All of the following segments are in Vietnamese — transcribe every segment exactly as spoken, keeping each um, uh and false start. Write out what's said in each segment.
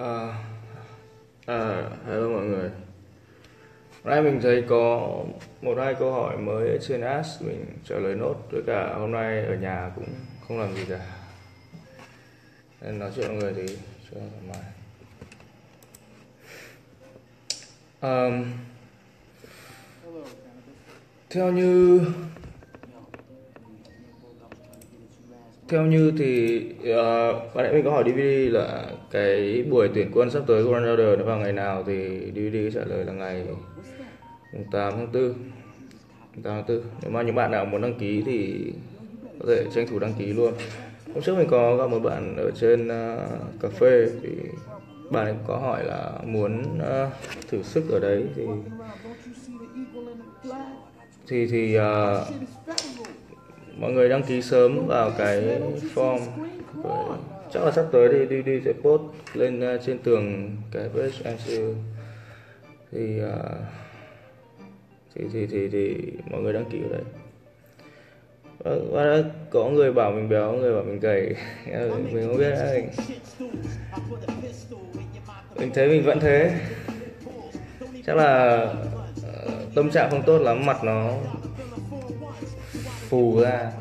À, à, hello mọi người. Hôm nay mình thấy có một hai câu hỏi mới ở trên Ask, mình trả lời nốt. Với cả hôm nay ở nhà cũng không làm gì cả, nên nói chuyện với mọi người thì cho thoải mái. Um, theo như theo như thì uh, bạn ấy mình có hỏi đê vê đê là cái buổi tuyển quân sắp tới của Ronaldo nó vào ngày nào, thì đê vê đê trả lời là ngày tám tháng tư. tám tháng tư. Nếu mà những bạn nào muốn đăng ký thì có thể tranh thủ đăng ký luôn. Hôm trước mình có gặp một bạn ở trên uh, cà phê, thì bạn ấy có hỏi là muốn uh, thử sức ở đấy, thì thì thì uh, mọi người đăng ký sớm vào cái form. Rồi, chắc là sắp tới thì đê vê đê sẽ post lên uh, trên tường cái page em xê u, thì, uh, thì thì thì thì mọi người đăng ký ở đấy. Và có người bảo mình béo, người bảo mình gầy. Mình không biết mình, mình thấy mình vẫn thế. Chắc là uh, tâm trạng không tốt lắm, mặt nó phù ra.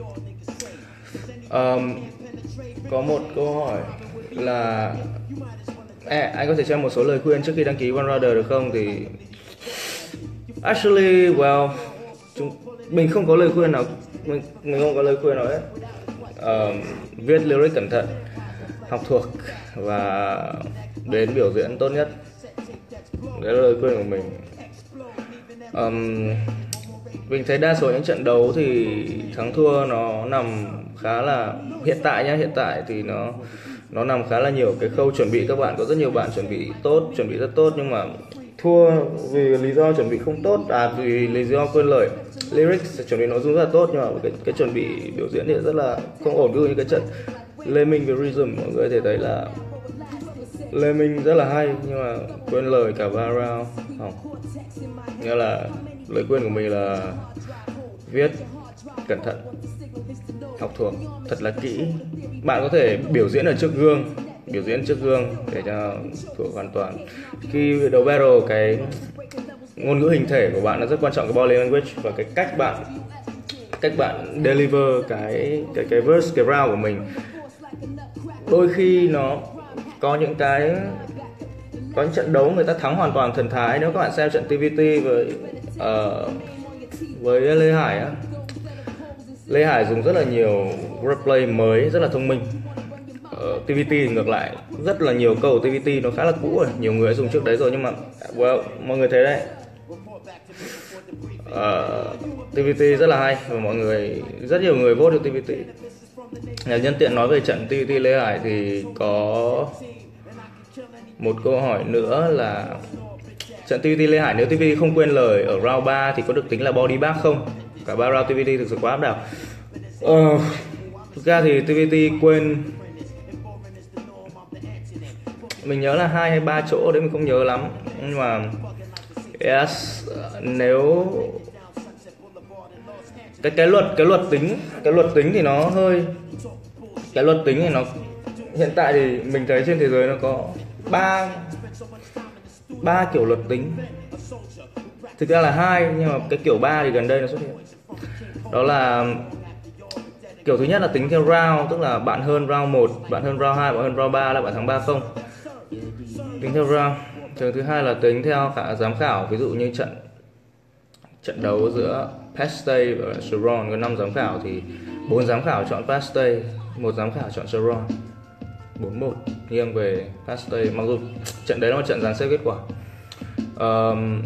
um, Có một câu hỏi là à, anh có thể cho em một số lời khuyên trước khi đăng ký One Rider được không? Thì actually well chúng, mình không có lời khuyên nào mình, mình không có lời khuyên nào hết. uh, Viết lyric cẩn thận, học thuộc và đến biểu diễn tốt nhất. Đấy là lời khuyên của mình. um, Mình thấy đa số những trận đấu thì thắng thua nó nằm khá là hiện tại nhá, hiện tại thì nó nó nằm khá là nhiều cái khâu chuẩn bị. Các bạn có rất nhiều bạn chuẩn bị tốt, chuẩn bị rất tốt, nhưng mà thua vì lý do chuẩn bị không tốt, à vì lý do quên lời. Lyrics chuẩn bị nội dung rất là tốt, nhưng mà cái, cái chuẩn bị biểu diễn thì rất là không ổn. Ví dụ như cái trận Lê Minh với Rhythm, mọi người có thể thấy là Lê Minh rất là hay nhưng mà quên lời cả ba round. Không, nghĩa là lời khuyên của mình là viết cẩn thận, học thuộc thật là kỹ. Bạn có thể biểu diễn ở trước gương, biểu diễn trước gương để cho thuộc hoàn toàn. Khi đấu battle, cái ngôn ngữ hình thể của bạn nó rất quan trọng, cái body language và cái cách bạn cách bạn deliver cái cái cái verse, cái round của mình. Đôi khi nó có những cái có những trận đấu người ta thắng hoàn toàn thần thái. Nếu các bạn xem trận tê vê tê với uh, với Lê Hải á, Lê Hải dùng rất là nhiều replay mới, rất là thông minh. Ở tê vê tê thì ngược lại, rất là nhiều câu tê vê tê nó khá là cũ rồi, nhiều người đã dùng trước đấy rồi, nhưng mà well, mọi người thấy đấy, uh, tê vê tê rất là hay và mọi người rất nhiều người vote cho tê vê tê. Nhân tiện nói về trận tê vê tê Lê Hải thì có một câu hỏi nữa là trận tê vê tê Lê Hải, nếu tê vê tê không quên lời ở round ba thì có được tính là body bag không? Cả ba round tê vê tê thực sự quá áp đảo. Ờ, thực ra thì tê vê tê quên, mình nhớ là hai hay ba chỗ đấy, mình không nhớ lắm, nhưng mà yes, nếu cái cái luật cái luật tính cái luật tính thì nó hơi cái luật tính thì nó hiện tại thì mình thấy trên thế giới nó có ba ba kiểu luật tính. Thực ra là hai, nhưng mà cái kiểu ba thì gần đây nó xuất hiện. Đó là kiểu thứ nhất là tính theo round, tức là bạn hơn round một, bạn hơn round hai, bạn hơn round ba là bạn thắng ba không. Tính theo round. Trường thứ hai là tính theo cả giám khảo, ví dụ như trận trận đấu giữa Pastey và Sharon có năm giám khảo thì bốn giám khảo chọn Pastey, một giám khảo chọn Sharon. bốn một nghiêng về Pastey, mặc dù trận đấy là một trận dàn xếp kết quả. Um,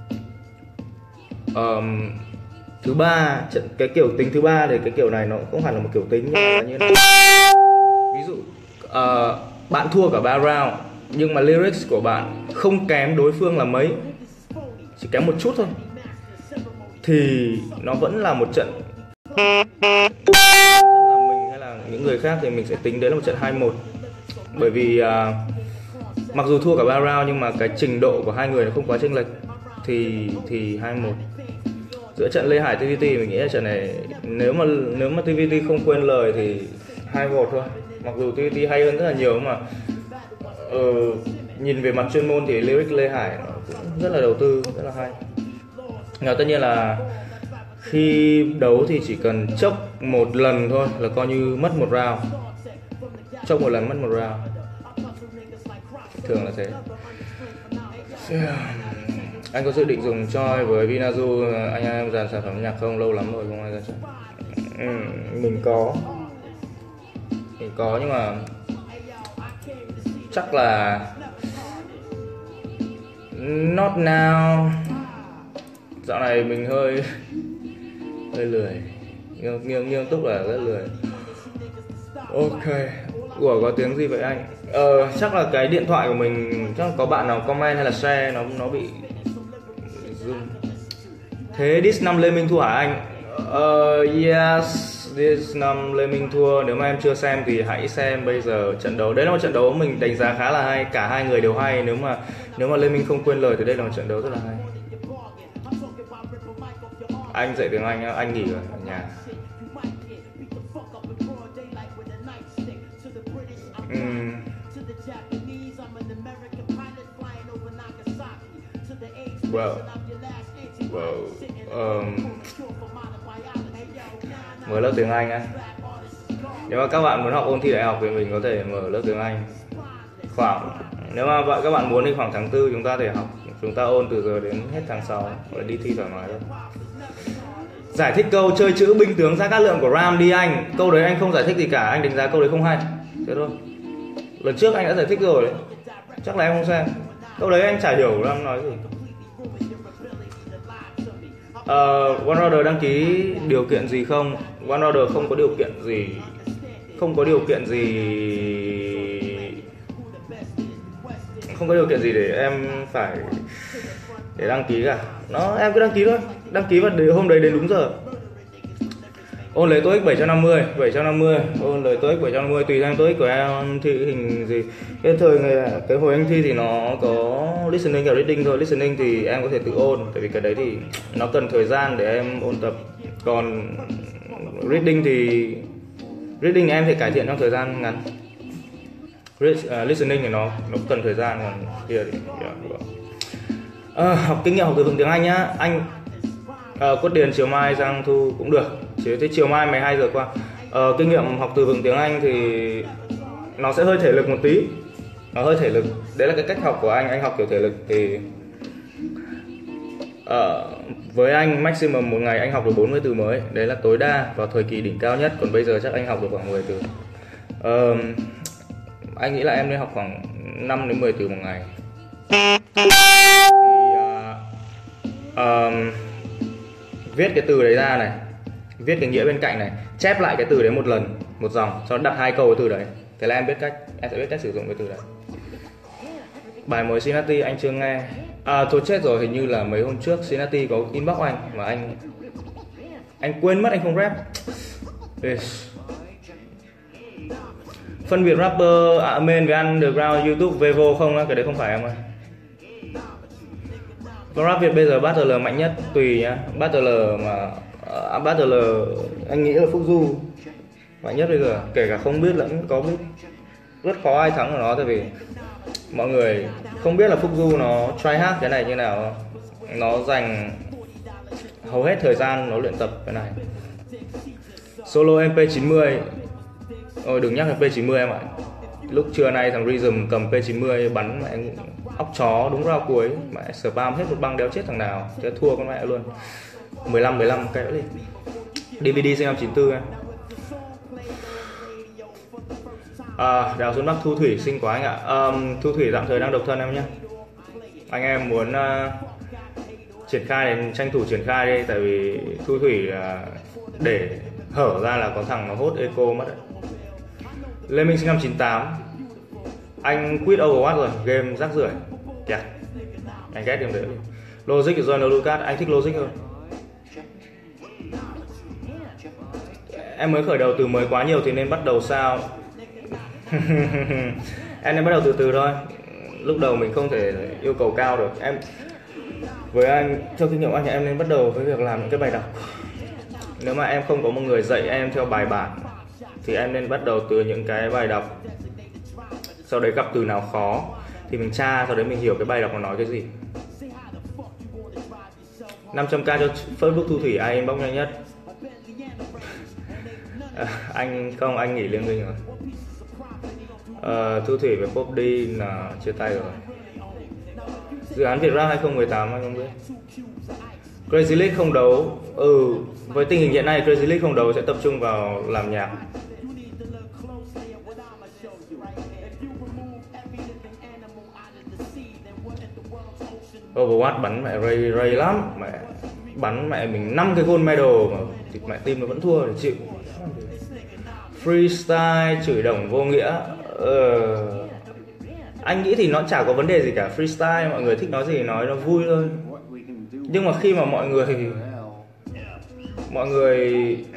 um, thứ ba, trận cái kiểu tính thứ ba thì cái kiểu này nó không hẳn là một kiểu tính, nhưng mà là như này. Ví dụ uh, bạn thua cả ba round nhưng mà lyrics của bạn không kém đối phương là mấy, chỉ kém một chút thôi, thì nó vẫn là một trận. Là mình hay là những người khác thì mình sẽ tính đấy là một trận hai một. Bởi vì uh, mặc dù thua cả ba round nhưng mà cái trình độ của hai người nó không quá chênh lệch, thì thì hai một. Giữa trận Lê Hải tê vê tê mình nghĩ là trận này nếu mà nếu mà tê vê tê không quên lời thì hai một thôi. Mặc dù tê vê tê hay hơn rất là nhiều, mà ờ, nhìn về mặt chuyên môn thì lyric Lê Hải nó cũng rất là đầu tư, rất là hay. Nhưng tất nhiên là khi đấu thì chỉ cần chốc một lần thôi là coi như mất một round, chốc một lần mất một round, thường là thế. Anh có dự định dùng Choi với Vinazu anh em dàn sản phẩm nhạc không? Lâu lắm rồi không ai ra sản. Ừ, mình có mình có nhưng mà chắc là not now. Dạo này mình hơi hơi lười, nghiêng nghiêng nghiêng túc là rất lười. Ok, ủa có tiếng gì vậy anh? Ờ, chắc là cái điện thoại của mình, chắc có bạn nào comment hay là share nó nó bị zoom. Thế Dis năm Lê Minh thua hả anh? Uh, yes, Dis năm Lê Minh thua. Nếu mà em chưa xem thì hãy xem bây giờ trận đấu. Đấy là một trận đấu mình đánh giá khá là hay, cả hai người đều hay. Nếu mà nếu mà Lê Minh không quên lời thì đây là một trận đấu rất là hay. Anh dạy tiếng Anh, anh nghỉ rồi ở nhà. Uhm. Well, well, um, mở lớp tiếng Anh á. Nếu mà các bạn muốn học ôn thi đại học thì mình có thể mở lớp tiếng Anh. Khoảng nếu mà các bạn muốn thì khoảng tháng tư chúng ta thể học, chúng ta ôn từ giờ đến hết tháng sáu rồi đi thi thoải mái thôi. Giải thích câu chơi chữ binh tướng Gia Cát Lượng của Ram đi anh. Câu đấy anh không giải thích gì cả, anh đánh giá câu đấy không hay. Thế thôi. Lần trước anh đã giải thích rồi đấy. Chắc là em không xem. Câu đấy anh chả hiểu Ram nói gì. Uh, One Order đăng ký điều kiện gì không? One Order không có điều kiện gì. Không có điều kiện gì. Không có điều kiện gì để em phải để đăng ký cả. Nó em cứ đăng ký thôi. Đăng ký vào hôm đấy đến đúng giờ. Ôn lấy TOEIC bảy trăm năm mươi, bảy trăm năm mươi, ôn lấy TOEIC bảy trăm năm mươi tùy theo TOEIC của em thi hình gì. Cái thời ngày cái hồi anh thi thì nó có listening và reading thôi. Listening thì em có thể tự ôn, tại vì cái đấy thì nó cần thời gian để em ôn tập. Còn reading thì reading em phải cải thiện trong thời gian ngắn. Read, uh, listening thì nó nó cần thời gian, còn kia thì yeah, à, học kinh nghiệm học từ vựng tiếng Anh nhá. Anh uh, Cốt Điền chiều mai sang thu cũng được. Chỉ thế chiều mai mười hai giờ qua. Uh, kinh nghiệm học từ vựng tiếng Anh thì nó sẽ hơi thể lực một tí. Nó hơi thể lực. Đấy là cái cách học của anh. Anh học kiểu thể lực thì uh, với anh maximum một ngày anh học được bốn mươi từ mới. Đấy là tối đa vào thời kỳ đỉnh cao nhất. Còn bây giờ chắc anh học được khoảng mười từ. Uh, anh nghĩ là em nên học khoảng năm đến mười từ một ngày. Thì, uh, um, viết cái từ đấy ra này, viết cái nghĩa bên cạnh này, chép lại cái từ đấy một lần, một dòng, cho đặt hai câu cái từ đấy. Thế là em biết cách, em sẽ biết cách sử dụng cái từ đấy. Bài mới Sinati anh chưa nghe. À thôi chết rồi, hình như là mấy hôm trước Sinati có inbox anh mà anh anh quên mất anh không rap. Phân biệt rapper à, main với underground YouTube Vevo không á, cái đấy không phải em ơi. Con rap Việt bây giờ battle mạnh nhất tùy nhá. Battle mà uh, battle anh nghĩ là Phúc Du mạnh nhất bây giờ, kể cả không biết lẫn có biết. Rất khó ai thắng của nó, tại vì mọi người không biết là Phúc Du nó try hard cái này như nào. Nó dành hầu hết thời gian nó luyện tập cái này. Solo em pê chín mươi. Ôi đừng nhắc đến P chín mươi em ạ. Lúc trưa nay thằng Rhythm cầm P chín mươi bắn mẹ óc chó đúng round cuối, mẹ spam hết một băng đéo chết thằng nào, chứ thua con mẹ luôn. mười lăm mười lăm cái đi. đê vê đê sinh năm chín tư em. À, Đào Xuân Bắc Thu Thủy xinh quá anh ạ. Um, Thu Thủy tạm thời đang độc thân em nhé. Anh em muốn uh, triển khai đến tranh thủ triển khai đi, tại vì Thu Thủy uh, để hở ra là có thằng nó hốt eco mất đấy. Lê Minh sinh năm chín tám. Anh quit Overwatch rồi, game rác rưởi. Kìa. Anh ghét game đấy. Logic của John Lucas, anh thích Logic hơn. Em mới khởi đầu từ mới quá nhiều thì nên bắt đầu sao? Em nên bắt đầu từ từ thôi. Lúc đầu mình không thể yêu cầu cao được. Em với anh, theo kinh nghiệm anh, em nên bắt đầu với việc làm những cái bài đọc. Nếu mà em không có một người dạy em theo bài bản thì em nên bắt đầu từ những cái bài đọc sau đấy gặp từ nào khó thì mình tra, sau đấy mình hiểu cái bài đọc nó nói cái gì. năm trăm k cho Facebook Thu Thủy, ai inbox nhanh nhất? À, anh không, anh nghỉ Liên Minh rồi. À, Thu Thủy với Pop đi là chia tay rồi. Dự án Việt Rap hai không một tám anh không biết. Crazy League không đấu. Ừ, với tình hình hiện nay Crazy League không đấu sẽ tập trung vào làm nhạc. Overwatch bắn mẹ Ray Ray lắm, mẹ bắn mẹ mình năm cái gold medal mà thì mẹ team nó vẫn thua để chịu. Freestyle chửi đồng vô nghĩa. Ờ... Anh nghĩ thì nó chả có vấn đề gì cả. Freestyle mọi người thích nói gì nói, nó vui thôi. Nhưng mà khi mà mọi người mọi người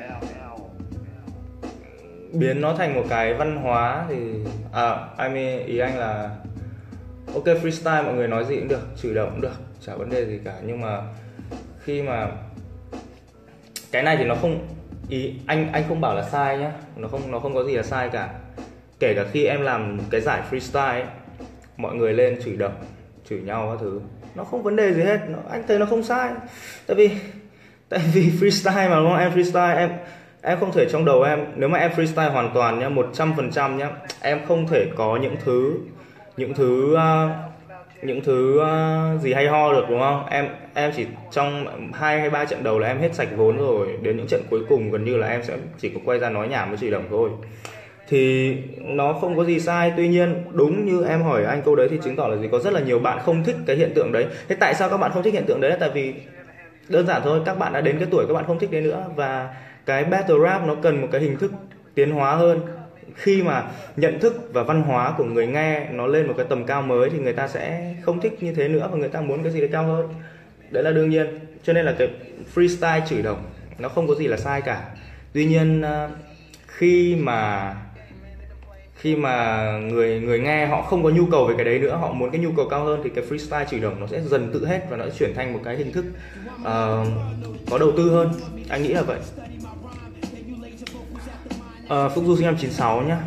biến nó thành một cái văn hóa thì à, I mean, ý anh là ok, freestyle mọi người nói gì cũng được, chửi đồng cũng được, chả vấn đề gì cả. Nhưng mà khi mà cái này thì nó không, ý anh anh không bảo là sai nhá, nó không nó không có gì là sai cả. Kể cả khi em làm cái giải freestyle ấy, mọi người lên chửi đồng, chửi nhau các thứ, nó không vấn đề gì hết, nó, anh thấy nó không sai. Tại vì tại vì freestyle mà đúng không? Em freestyle em em không thể trong đầu em, nếu mà em freestyle hoàn toàn nhá, một trăm phần trăm nhá, em không thể có những thứ những thứ uh, những thứ uh, gì hay ho được đúng không? Em em chỉ trong hai hay ba trận đầu là em hết sạch vốn rồi, đến những trận cuối cùng gần như là em sẽ chỉ có quay ra nói nhảm với chửi đồng thôi. Thì nó không có gì sai. Tuy nhiên đúng như em hỏi anh câu đấy thì chứng tỏ là gì, có rất là nhiều bạn không thích cái hiện tượng đấy. Thế tại sao các bạn không thích hiện tượng đấy? Là tại vì đơn giản thôi, các bạn đã đến cái tuổi các bạn không thích đấy nữa, và cái battle rap nó cần một cái hình thức tiến hóa hơn. Khi mà nhận thức và văn hóa của người nghe nó lên một cái tầm cao mới thì người ta sẽ không thích như thế nữa, và người ta muốn cái gì đấy cao hơn. Đấy là đương nhiên. Cho nên là cái freestyle chửi đồng nó không có gì là sai cả. Tuy nhiên khi mà khi mà người người nghe họ không có nhu cầu về cái đấy nữa, họ muốn cái nhu cầu cao hơn, thì cái freestyle chửi đồng nó sẽ dần tự hết và nó sẽ chuyển thành một cái hình thức uh, có đầu tư hơn. Anh nghĩ là vậy. Uh, Phúc Du sinh năm chín sáu nhá.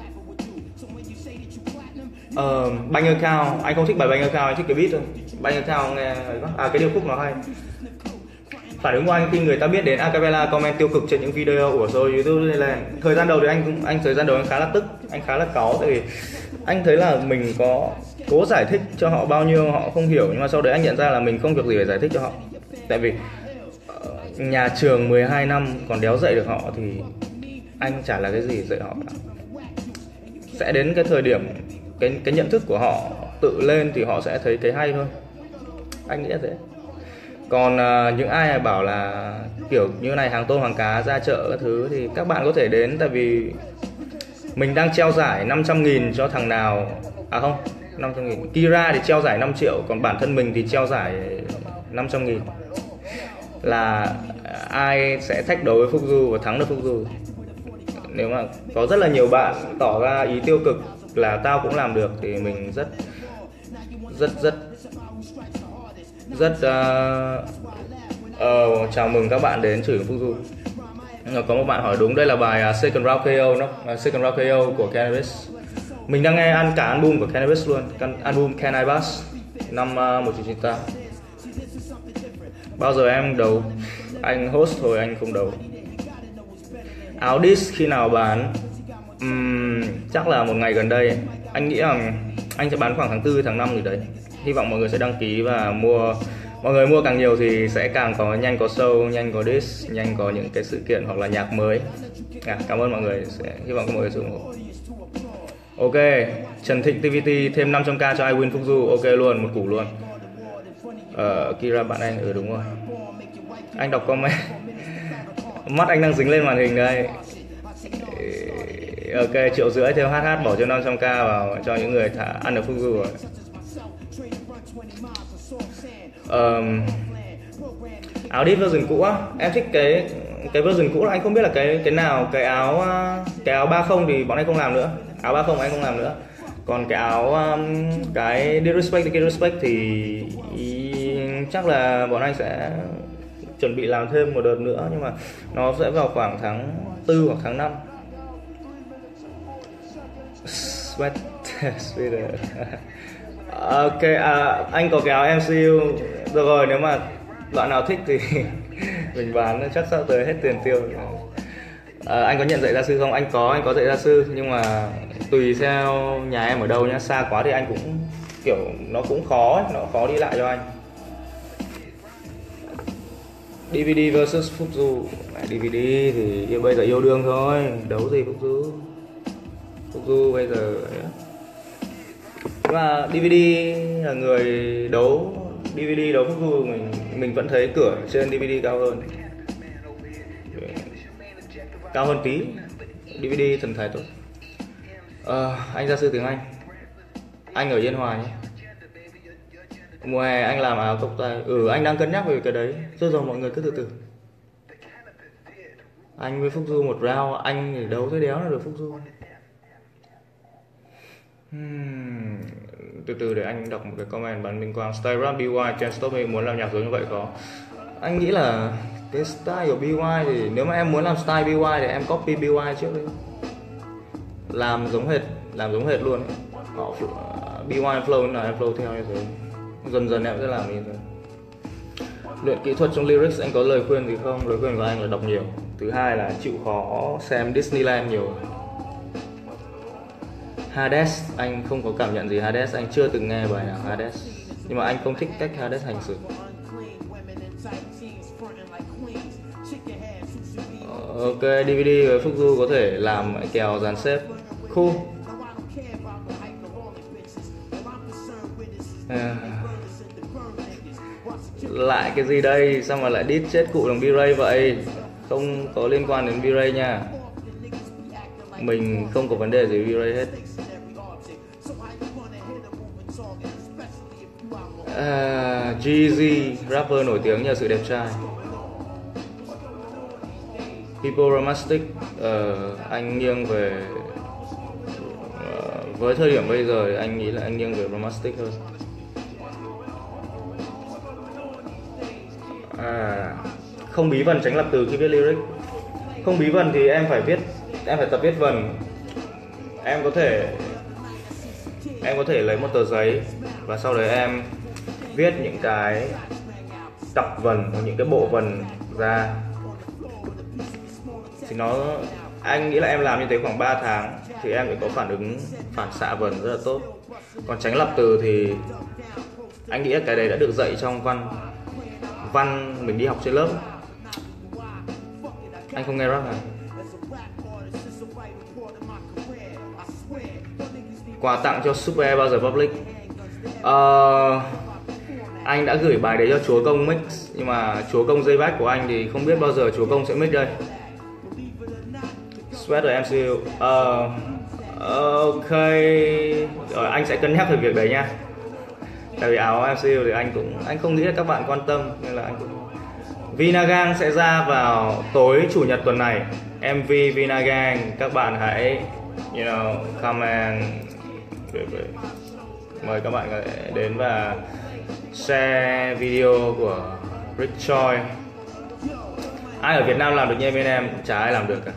Uh, Bank Account, anh không thích bài Bank Account, anh thích cái beat thôi. Bank Account nghe à, cái điệp khúc nó hay. Phản ứng của anh khi người ta biết đến acapella comment tiêu cực trên những video của show YouTube này là thời gian đầu thì anh cũng anh thời gian đầu anh khá là tức, anh khá là cáu, tại vì anh thấy là mình có cố giải thích cho họ bao nhiêu họ không hiểu, nhưng mà sau đấy anh nhận ra là mình không việc gì phải giải thích cho họ. Tại vì uh, nhà trường mười hai năm còn đéo dạy được họ thì anh chả là cái gì dạy họ cả. Sẽ đến cái thời điểm cái cái nhận thức của họ tự lên thì họ sẽ thấy cái hay thôi. Anh nghĩ là thế. Còn uh, những ai bảo là kiểu như này hàng tôm hàng cá ra chợ các thứ thì các bạn có thể đến, tại vì mình đang treo giải năm trăm nghìn cho thằng nào, à không, năm trăm nghìn, Kira thì treo giải năm triệu, còn bản thân mình thì treo giải năm trăm nghìn. Là ai sẽ thách đấu với Phúc Du và thắng được Phúc Du. Nếu mà có rất là nhiều bạn tỏ ra ý tiêu cực là tao cũng làm được thì mình rất rất rất rất uh, uh, chào mừng các bạn đến chửi Phúc Du. Có một bạn hỏi đúng, đây là bài uh, Second Round ca o, nó uh, Second Round ca o của Cannabis. Mình đang nghe ăn cả album của Cannabis luôn, album Can I Bass năm uh, một chín chín tám. Bao giờ em đấu? Anh host thôi, anh không đấu. Áo diss khi nào bán? Uhm, chắc là một ngày gần đây. Anh nghĩ là anh sẽ bán khoảng tháng tư, tháng năm gì đấy. Hy vọng mọi người sẽ đăng ký và mua. Mọi người mua càng nhiều thì sẽ càng có nhanh có show, nhanh có diss, nhanh có những cái sự kiện hoặc là nhạc mới. À, cảm ơn mọi người, sẽ hy vọng các mọi người sẽ ủng hộ. Ok, Trần Thịnh tê vê tê thêm năm trăm k cho I win Phúc Du. Ok luôn, một củ luôn. Ờ, Kira bạn anh, ừ đúng rồi. Anh đọc comment. Mắt anh đang dính lên màn hình đây. Ok, triệu rưỡi theo hát hát bỏ cho năm trăm k vào cho những người thả, ăn được Phúc Du rồi. Um, áo đít version cũ á, em thích cái cái version cũ là anh không biết là cái cái nào, cái áo cái áo ba không thì bọn anh không làm nữa, áo ba không anh không làm nữa. Còn cái áo um, cái disrespect cái disrespect thì ý, chắc là bọn anh sẽ chuẩn bị làm thêm một đợt nữa, nhưng mà nó sẽ vào khoảng tháng tư hoặc tháng năm. Sweat Speeder. Ok, à, anh có cái áo em xê u. Được rồi, nếu mà bạn nào thích thì mình bán chắc sắp tới hết tiền tiêu. À, anh có nhận dạy gia sư không? Anh có, anh có dạy gia sư, nhưng mà tùy theo nhà em ở đâu nhá. Xa quá thì anh cũng kiểu nó cũng khó ấy, nó khó đi lại cho anh. đê vê đê versus Phúc Du. đê vê đê thì yêu, bây giờ yêu đương thôi, đấu gì Phúc Du. Phúc Du bây giờ nhưng mà đê vê đê là người đấu, đê vê đê đấu Phúc Du mình mình vẫn thấy cửa trên đê vê đê cao hơn, cao hơn tí. đê vê đê thần thái tốt. À, anh gia sư tiếng Anh, anh ở Yên Hòa nhé. Mùa hè anh làm áo cộc tay. Ừ, anh đang cân nhắc về cái đấy. Rồi rồi, mọi người cứ từ từ. Anh với Phúc Du một round, anh thì đấu tới đéo là được Phúc Du. Hmm. Từ từ để anh đọc một cái comment. Bạn Minh Quang, style rap bê i can't stop me, muốn làm nhạc giống như vậy khó. Anh nghĩ là cái style của bê i thì nếu mà em muốn làm style bê i thì em copy bê i trước đi, làm giống hệt, làm giống hệt luôn. Họ bê i flow nào em flow theo như thế, dần dần em sẽ làm như thế. Luyện kỹ thuật trong lyrics, anh có lời khuyên gì không? Lời khuyên của anh là đọc nhiều. Thứ hai là chịu khó xem Disneyland nhiều. Hades, anh không có cảm nhận gì Hades, anh chưa từng nghe bài nào Hades. Nhưng mà anh không thích cách Hades hành xử. Ok, đê vê đê với Phúc Du có thể làm kèo dàn xếp. Cool. À. Lại cái gì đây? Sao mà lại đít chết cụ bằng B-Ray vậy? Không có liên quan đến B-Ray nha. Mình không có vấn đề gì với B-Ray hết. À, Jeezy, rapper nổi tiếng nhờ sự đẹp trai. People Romantic, uh, anh nghiêng về uh, với thời điểm bây giờ anh nghĩ là anh nghiêng về Romantic hơn. À, không bí vần tránh lặp từ khi viết lyric. Không bí vần thì em phải viết, em phải tập viết vần. Em có thể em có thể lấy một tờ giấy và sau đấy em viết những cái cặp vần hoặc những cái bộ vần ra. Thì nó, anh nghĩ là em làm như thế khoảng ba tháng thì em sẽ có phản ứng phản xạ vần rất là tốt. Còn tránh lặp từ thì anh nghĩ là cái đấy đã được dạy trong văn văn mình đi học trên lớp. Anh không nghe rap à? Quà tặng cho Super bao giờ public? Uh, anh đã gửi bài đấy cho chúa công mix, nhưng mà chúa công dây back của anh thì không biết bao giờ chúa công sẽ mix đây. Sweater em xê u. Uh, ok, rồi anh sẽ cân nhắc về việc đấy nha. Tại vì áo em xê u thì anh cũng anh không nghĩ là các bạn quan tâm, nên là anh cũng. Vinagang sẽ ra vào tối chủ nhật tuần này. em vê Vinagang, các bạn hãy you know comment, mời các bạn đến và share video của Rick Choi. Ai ở Việt Nam làm được như bên em? Chả ai làm được cả.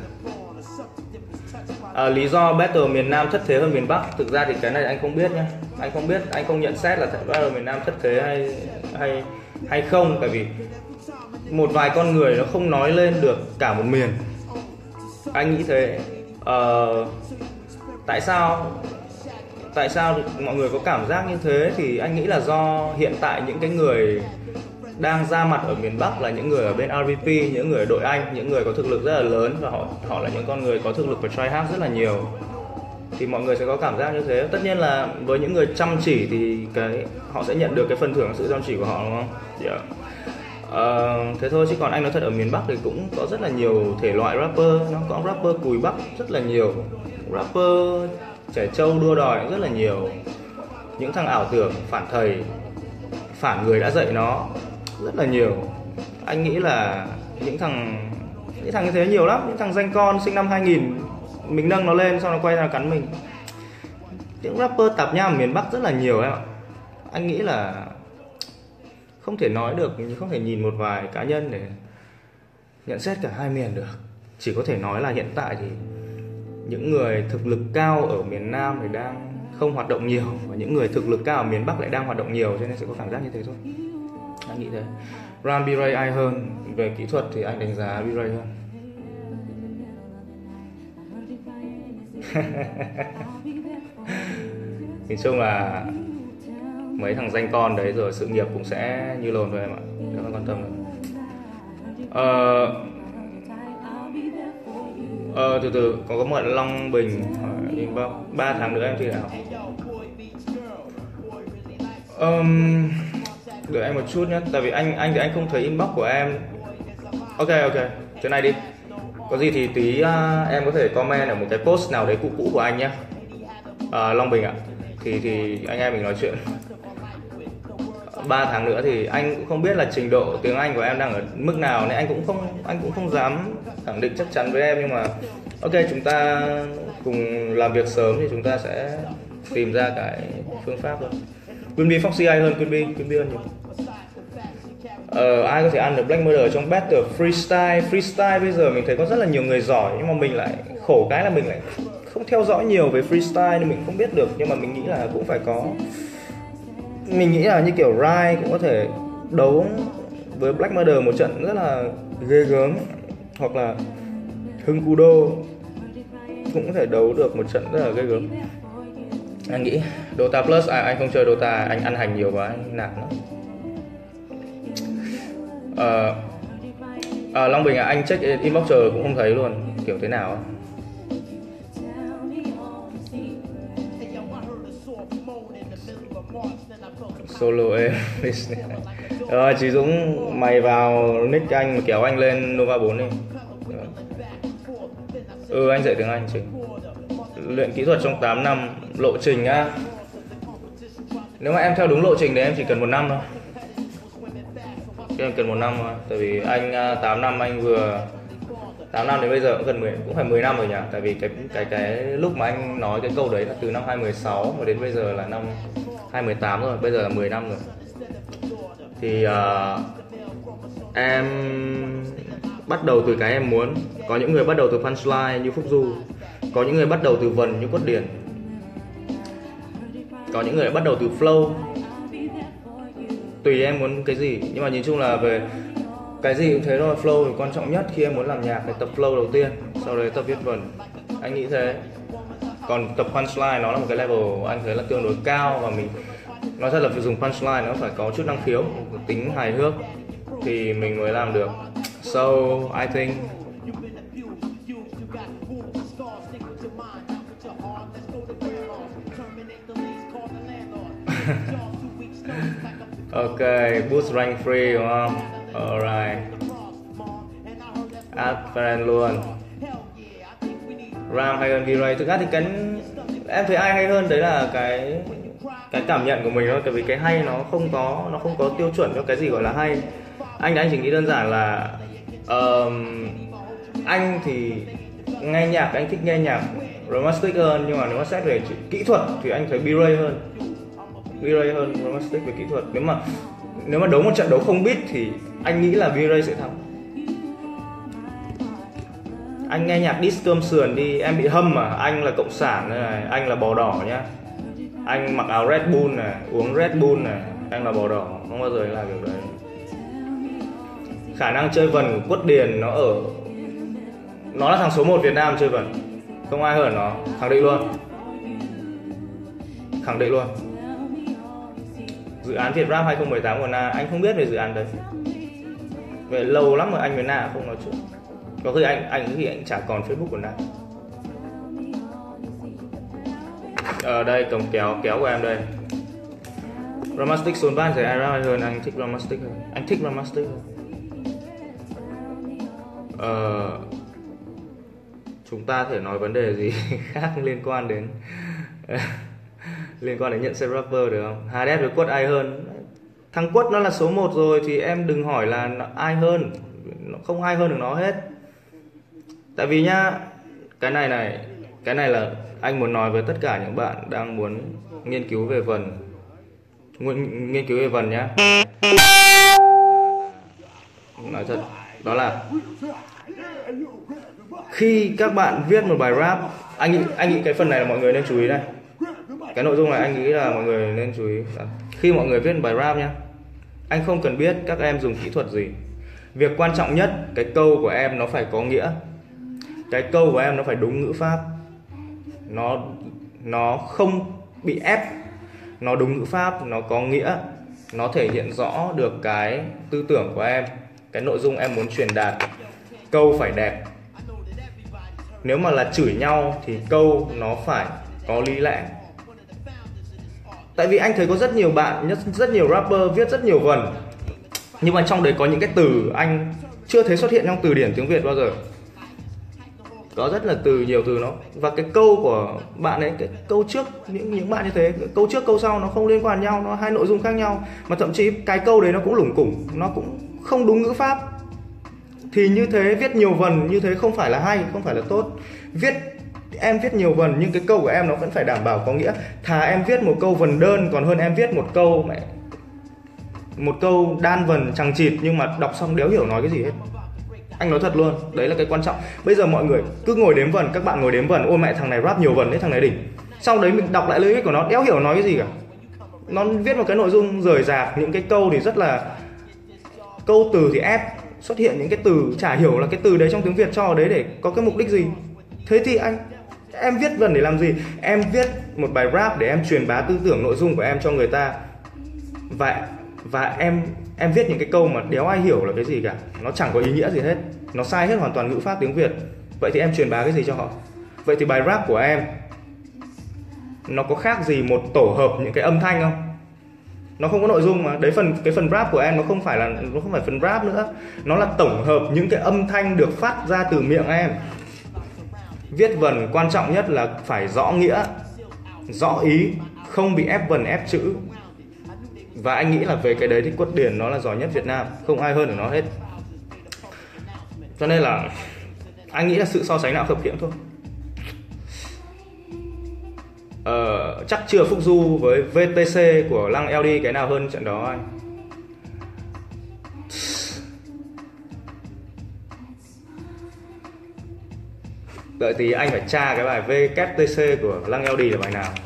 À, lý do battle miền Nam thất thế hơn miền Bắc, thực ra thì cái này anh không biết nhé. Anh không biết, anh không nhận xét là battle miền Nam thất thế hay hay hay không, tại vì một vài con người nó không nói lên được cả một miền. Anh nghĩ thế. Uh, tại sao tại sao mọi người có cảm giác như thế thì anh nghĩ là do hiện tại những cái người đang ra mặt ở miền Bắc là những người ở bên rờ vê pê, những người ở đội Anh, những người có thực lực rất là lớn, và họ họ là những con người có thực lực và try hard rất là nhiều, thì mọi người sẽ có cảm giác như thế. Tất nhiên là với những người chăm chỉ thì cái họ sẽ nhận được cái phần thưởng sự chăm chỉ của họ, đúng không? Yeah. Uh, thế thôi, chứ còn anh nói thật, ở miền Bắc thì cũng có rất là nhiều thể loại rapper. Nó có rapper cùi Bắc rất là nhiều, rapper trẻ trâu đua đòi rất là nhiều, những thằng ảo tưởng phản thầy, phản người đã dạy nó rất là nhiều. Anh nghĩ là những thằng những thằng như thế nhiều lắm. Những thằng danh con sinh năm hai nghìn mình nâng nó lên xong nó quay ra cắn mình. Những rapper tạp nham ở miền Bắc rất là nhiều em ạ. Anh nghĩ là không thể nói được, không thể nhìn một vài cá nhân để nhận xét cả hai miền được. Chỉ có thể nói là hiện tại thì những người thực lực cao ở miền Nam thì đang không hoạt động nhiều, và những người thực lực cao ở miền Bắc lại đang hoạt động nhiều, cho nên sẽ có cảm giác như thế thôi. Anh nghĩ thế. Ram B-Ray ai hơn? Về kỹ thuật thì anh đánh giá B-Ray hơn. Nhìn chung là mấy thằng danh con đấy rồi sự nghiệp cũng sẽ như lồn thôi em ạ, đừng có quan tâm nữa. Ờ, ờ từ từ có có mượn Long Bình inbox ba tháng nữa em thi đại học. Um, đợi anh một chút nhé, tại vì anh anh thì anh không thấy inbox của em. Ok ok, chỗ này đi. Có gì thì tí uh, em có thể comment ở một cái post nào đấy cũ cũ của anh nhé. Uh, Long Bình ạ. Thì thì anh em mình nói chuyện. ba tháng nữa thì anh cũng không biết là trình độ tiếng Anh của em đang ở mức nào, nên anh cũng không anh cũng không dám khẳng định chắc chắn với em, nhưng mà ok, chúng ta cùng làm việc sớm thì chúng ta sẽ tìm ra cái phương pháp thôi. Quimby Foxy ai hơn Quimby Quimby hơn nhiều. Ờ, ai có thể ăn được Black Murder trong battle freestyle? Freestyle bây giờ mình thấy có rất là nhiều người giỏi, nhưng mà mình lại khổ cái là mình lại không theo dõi nhiều về freestyle nên mình không biết được. Nhưng mà mình nghĩ là cũng phải có, mình nghĩ là như kiểu Rai cũng có thể đấu với Black Murder một trận rất là ghê gớm, hoặc là Hưng Kudo cũng có thể đấu được một trận rất là ghê gớm. Anh nghĩ Dota Plus, à, anh không chơi Dota, anh ăn hành nhiều quá, anh nản lắm. Ờ, à, Long Bình à, anh check inbox chờ cũng không thấy luôn, kiểu thế nào. Solo em. Rồi Chí Dũng, mày vào nick anh kéo anh lên Nova bốn đi. Ừ, anh dạy tiếng Anh chứ. Luyện kỹ thuật trong tám năm, lộ trình á. Nếu mà em theo đúng lộ trình thì em chỉ cần một năm thôi. Em cần một năm thôi, tại vì anh tám năm, anh vừa tám năm đến bây giờ cũng gần mười, cũng phải mười năm rồi nhỉ. Tại vì cái cái cái lúc mà anh nói cái câu đấy là từ năm hai không một sáu mà đến bây giờ là năm hai không một tám rồi, bây giờ là mười năm rồi. Thì uh, em bắt đầu từ cái em muốn. Có những người bắt đầu từ punchline như Phúc Du, có những người bắt đầu từ vần như Quất Điển, có những người bắt đầu từ flow. Tùy em muốn cái gì, nhưng mà nhìn chung là về cái gì cũng thế thôi. Flow thì quan trọng nhất khi em muốn làm nhạc, phải tập flow đầu tiên, sau đấy tập viết vần. Anh nghĩ thế. Còn tập punchline nó là một cái level anh thấy là tương đối cao, và mình nói thật là việc dùng punchline nó phải có chút năng khiếu, tính hài hước thì mình mới làm được. So I think ok, boost rank free đúng không? Alright, add friend luôn. Ram hay hơn V-Ray? Thực ra thì cái em thấy ai hay hơn đấy là cái cái cảm nhận của mình thôi, tại vì cái hay nó không có nó không có tiêu chuẩn cho cái gì gọi là hay. Anh anh chỉ nghĩ đơn giản là um, anh thì nghe nhạc, anh thích nghe nhạc romantic hơn, nhưng mà nếu mà xét về kỹ thuật thì anh thấy B-Ray hơn B-Ray hơn romantic về kỹ thuật. Nếu mà nếu mà đấu một trận đấu không biết thì anh nghĩ là B-Ray sẽ thắng. Anh nghe nhạc diss cơm sườn đi, em bị hâm mà. Anh là cộng sản này, anh là bò đỏ nhá. Anh mặc áo Red Bull này, uống Red Bull này, anh là bò đỏ, không bao giờ anh làm việc đấy. Khả năng chơi vần của Quất Điền nó ở, nó là thằng số một Việt Nam chơi vần, không ai hơn nó, khẳng định luôn, khẳng định luôn. Dự án Việt Rap hai không một tám của Na, anh không biết về dự án đấy. Về lâu lắm rồi anh với Na không nói chuyện. Có khi anh anh khi anh chả còn Facebook của Na. Ở đây cầm kéo kéo của em đây. Ramastic Soul Band thì ai rap hay hơn? Anh thích Ramastic hơn. Anh thích Ramastic hơn. Ờ, chúng ta thể nói vấn đề gì khác liên quan đến liên quan đến nhận xem rapper được không? Hades với Quất ai hơn? Thằng Quất nó là số một rồi thì em đừng hỏi là ai hơn, nó không ai hơn được nó hết. Tại vì nhá, cái này này, cái này là anh muốn nói với tất cả những bạn đang muốn nghiên cứu về vần, nghiên, nghiên cứu về vần nhá. Nói thật, đó là khi các bạn viết một bài rap, anh nghĩ anh nghĩ cái phần này là mọi người nên chú ý này. cái nội dung này anh nghĩ là mọi người nên chú ý. Khi mọi người viết bài rap nhá, anh không cần biết các em dùng kỹ thuật gì. Việc quan trọng nhất, cái câu của em nó phải có nghĩa. Cái câu của em nó phải đúng ngữ pháp. Nó nó không bị ép. Nó đúng ngữ pháp, nó có nghĩa. Nó thể hiện rõ được cái tư tưởng của em, cái nội dung em muốn truyền đạt. Câu phải đẹp. Nếu mà là chửi nhau thì câu nó phải có lý lẽ. Tại vì anh thấy có rất nhiều bạn, rất nhiều rapper viết rất nhiều vần, nhưng mà trong đấy có những cái từ anh chưa thấy xuất hiện trong từ điển tiếng Việt bao giờ. Có rất là từ nhiều từ nó. Và cái câu của bạn ấy, cái câu trước, những những bạn như thế, câu trước câu sau nó không liên quan nhau, nó hai nội dung khác nhau. Mà thậm chí cái câu đấy nó cũng lủng củng, nó cũng không đúng ngữ pháp. Thì như thế, viết nhiều vần như thế không phải là hay, không phải là tốt. Viết em viết nhiều vần nhưng cái câu của em nó vẫn phải đảm bảo có nghĩa. Thà em viết một câu vần đơn còn hơn em viết một câu mẹ một câu đan vần chằng chịt nhưng mà đọc xong đéo hiểu nói cái gì hết. Anh nói thật luôn, đấy là cái quan trọng. Bây giờ mọi người cứ ngồi đếm vần, các bạn ngồi đếm vần, ôi mẹ thằng này rap nhiều vần đấy, thằng này đỉnh. Sau đấy mình đọc lại lyric của nó đéo hiểu nói cái gì cả. Nó viết một cái nội dung rời rạc, những cái câu thì rất là câu từ thì ép, xuất hiện những cái từ chả hiểu là cái từ đấy trong tiếng Việt cho đấy để có cái mục đích gì. Thế thì anh em viết vần để làm gì? Em viết một bài rap để em truyền bá tư tưởng nội dung của em cho người ta. Và và em em viết những cái câu mà đéo ai hiểu là cái gì cả, nó chẳng có ý nghĩa gì hết, nó sai hết hoàn toàn ngữ pháp tiếng Việt. Vậy thì em truyền bá cái gì cho họ? Vậy thì bài rap của em nó có khác gì một tổ hợp những cái âm thanh không? Nó không có nội dung mà. Đấy, phần cái phần rap của em nó không phải là nó không phải phần rap nữa, nó là tổng hợp những cái âm thanh được phát ra từ miệng em. Viết vần quan trọng nhất là phải rõ nghĩa, rõ ý, không bị ép vần ép chữ. Và anh nghĩ là về cái đấy thì Quất Điền nó là giỏi nhất Việt Nam, không ai hơn ở nó hết. Cho nên là anh nghĩ là sự so sánh nào khập khiễng thôi. Ờ, chắc chưa Phúc Du với vê tê xê của Lăng eo đê cái nào hơn trận đó anh? Đợi tí anh phải tra cái bài vê tê xê của Lăng eo đê là bài nào.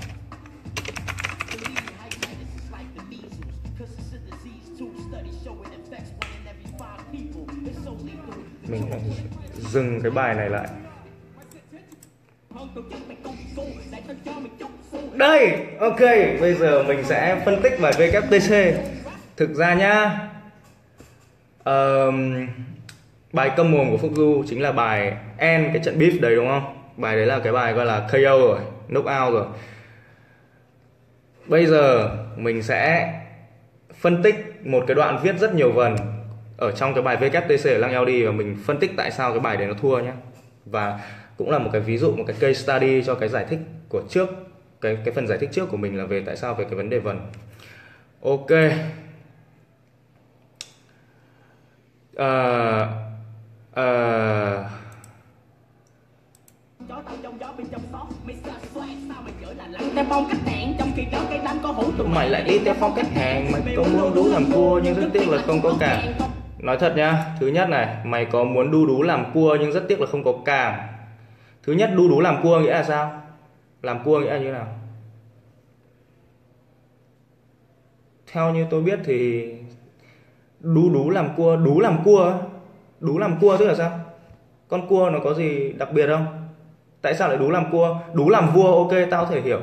Mình phải dừng cái bài này lại. Đây, ok, bây giờ mình sẽ phân tích bài vê tê xê. Thực ra nhá, uh, bài câm mồm của Phúc Du chính là bài end cái trận beef đấy đúng không? Bài đấy là cái bài gọi là ca o rồi, knock out rồi. Bây giờ mình sẽ phân tích một cái đoạn viết rất nhiều vần ở trong cái bài vê tê xê ở Lăng eo đê và mình phân tích tại sao cái bài đấy nó thua nhé. Và cũng là một cái ví dụ, một cái case study cho cái giải thích của trước, cái cái phần giải thích trước của mình là về tại sao về cái vấn đề vần. Ok. Uh, uh, mày lại đi theo phong cách hàng, mày có muốn đú làm cua nhưng rất tiếc là không có càng. Nói thật nhá, thứ nhất này, mày có muốn đu đú làm cua nhưng rất tiếc là không có càng. Thứ nhất, đu đú làm cua nghĩa là sao? Làm cua nghĩa là như thế nào? Theo như tôi biết thì đu đú làm cua, đú làm cua, đú làm cua tức là sao? Con cua nó có gì đặc biệt không? Tại sao lại đú làm cua? Đú làm vua, ok, tao có thể hiểu.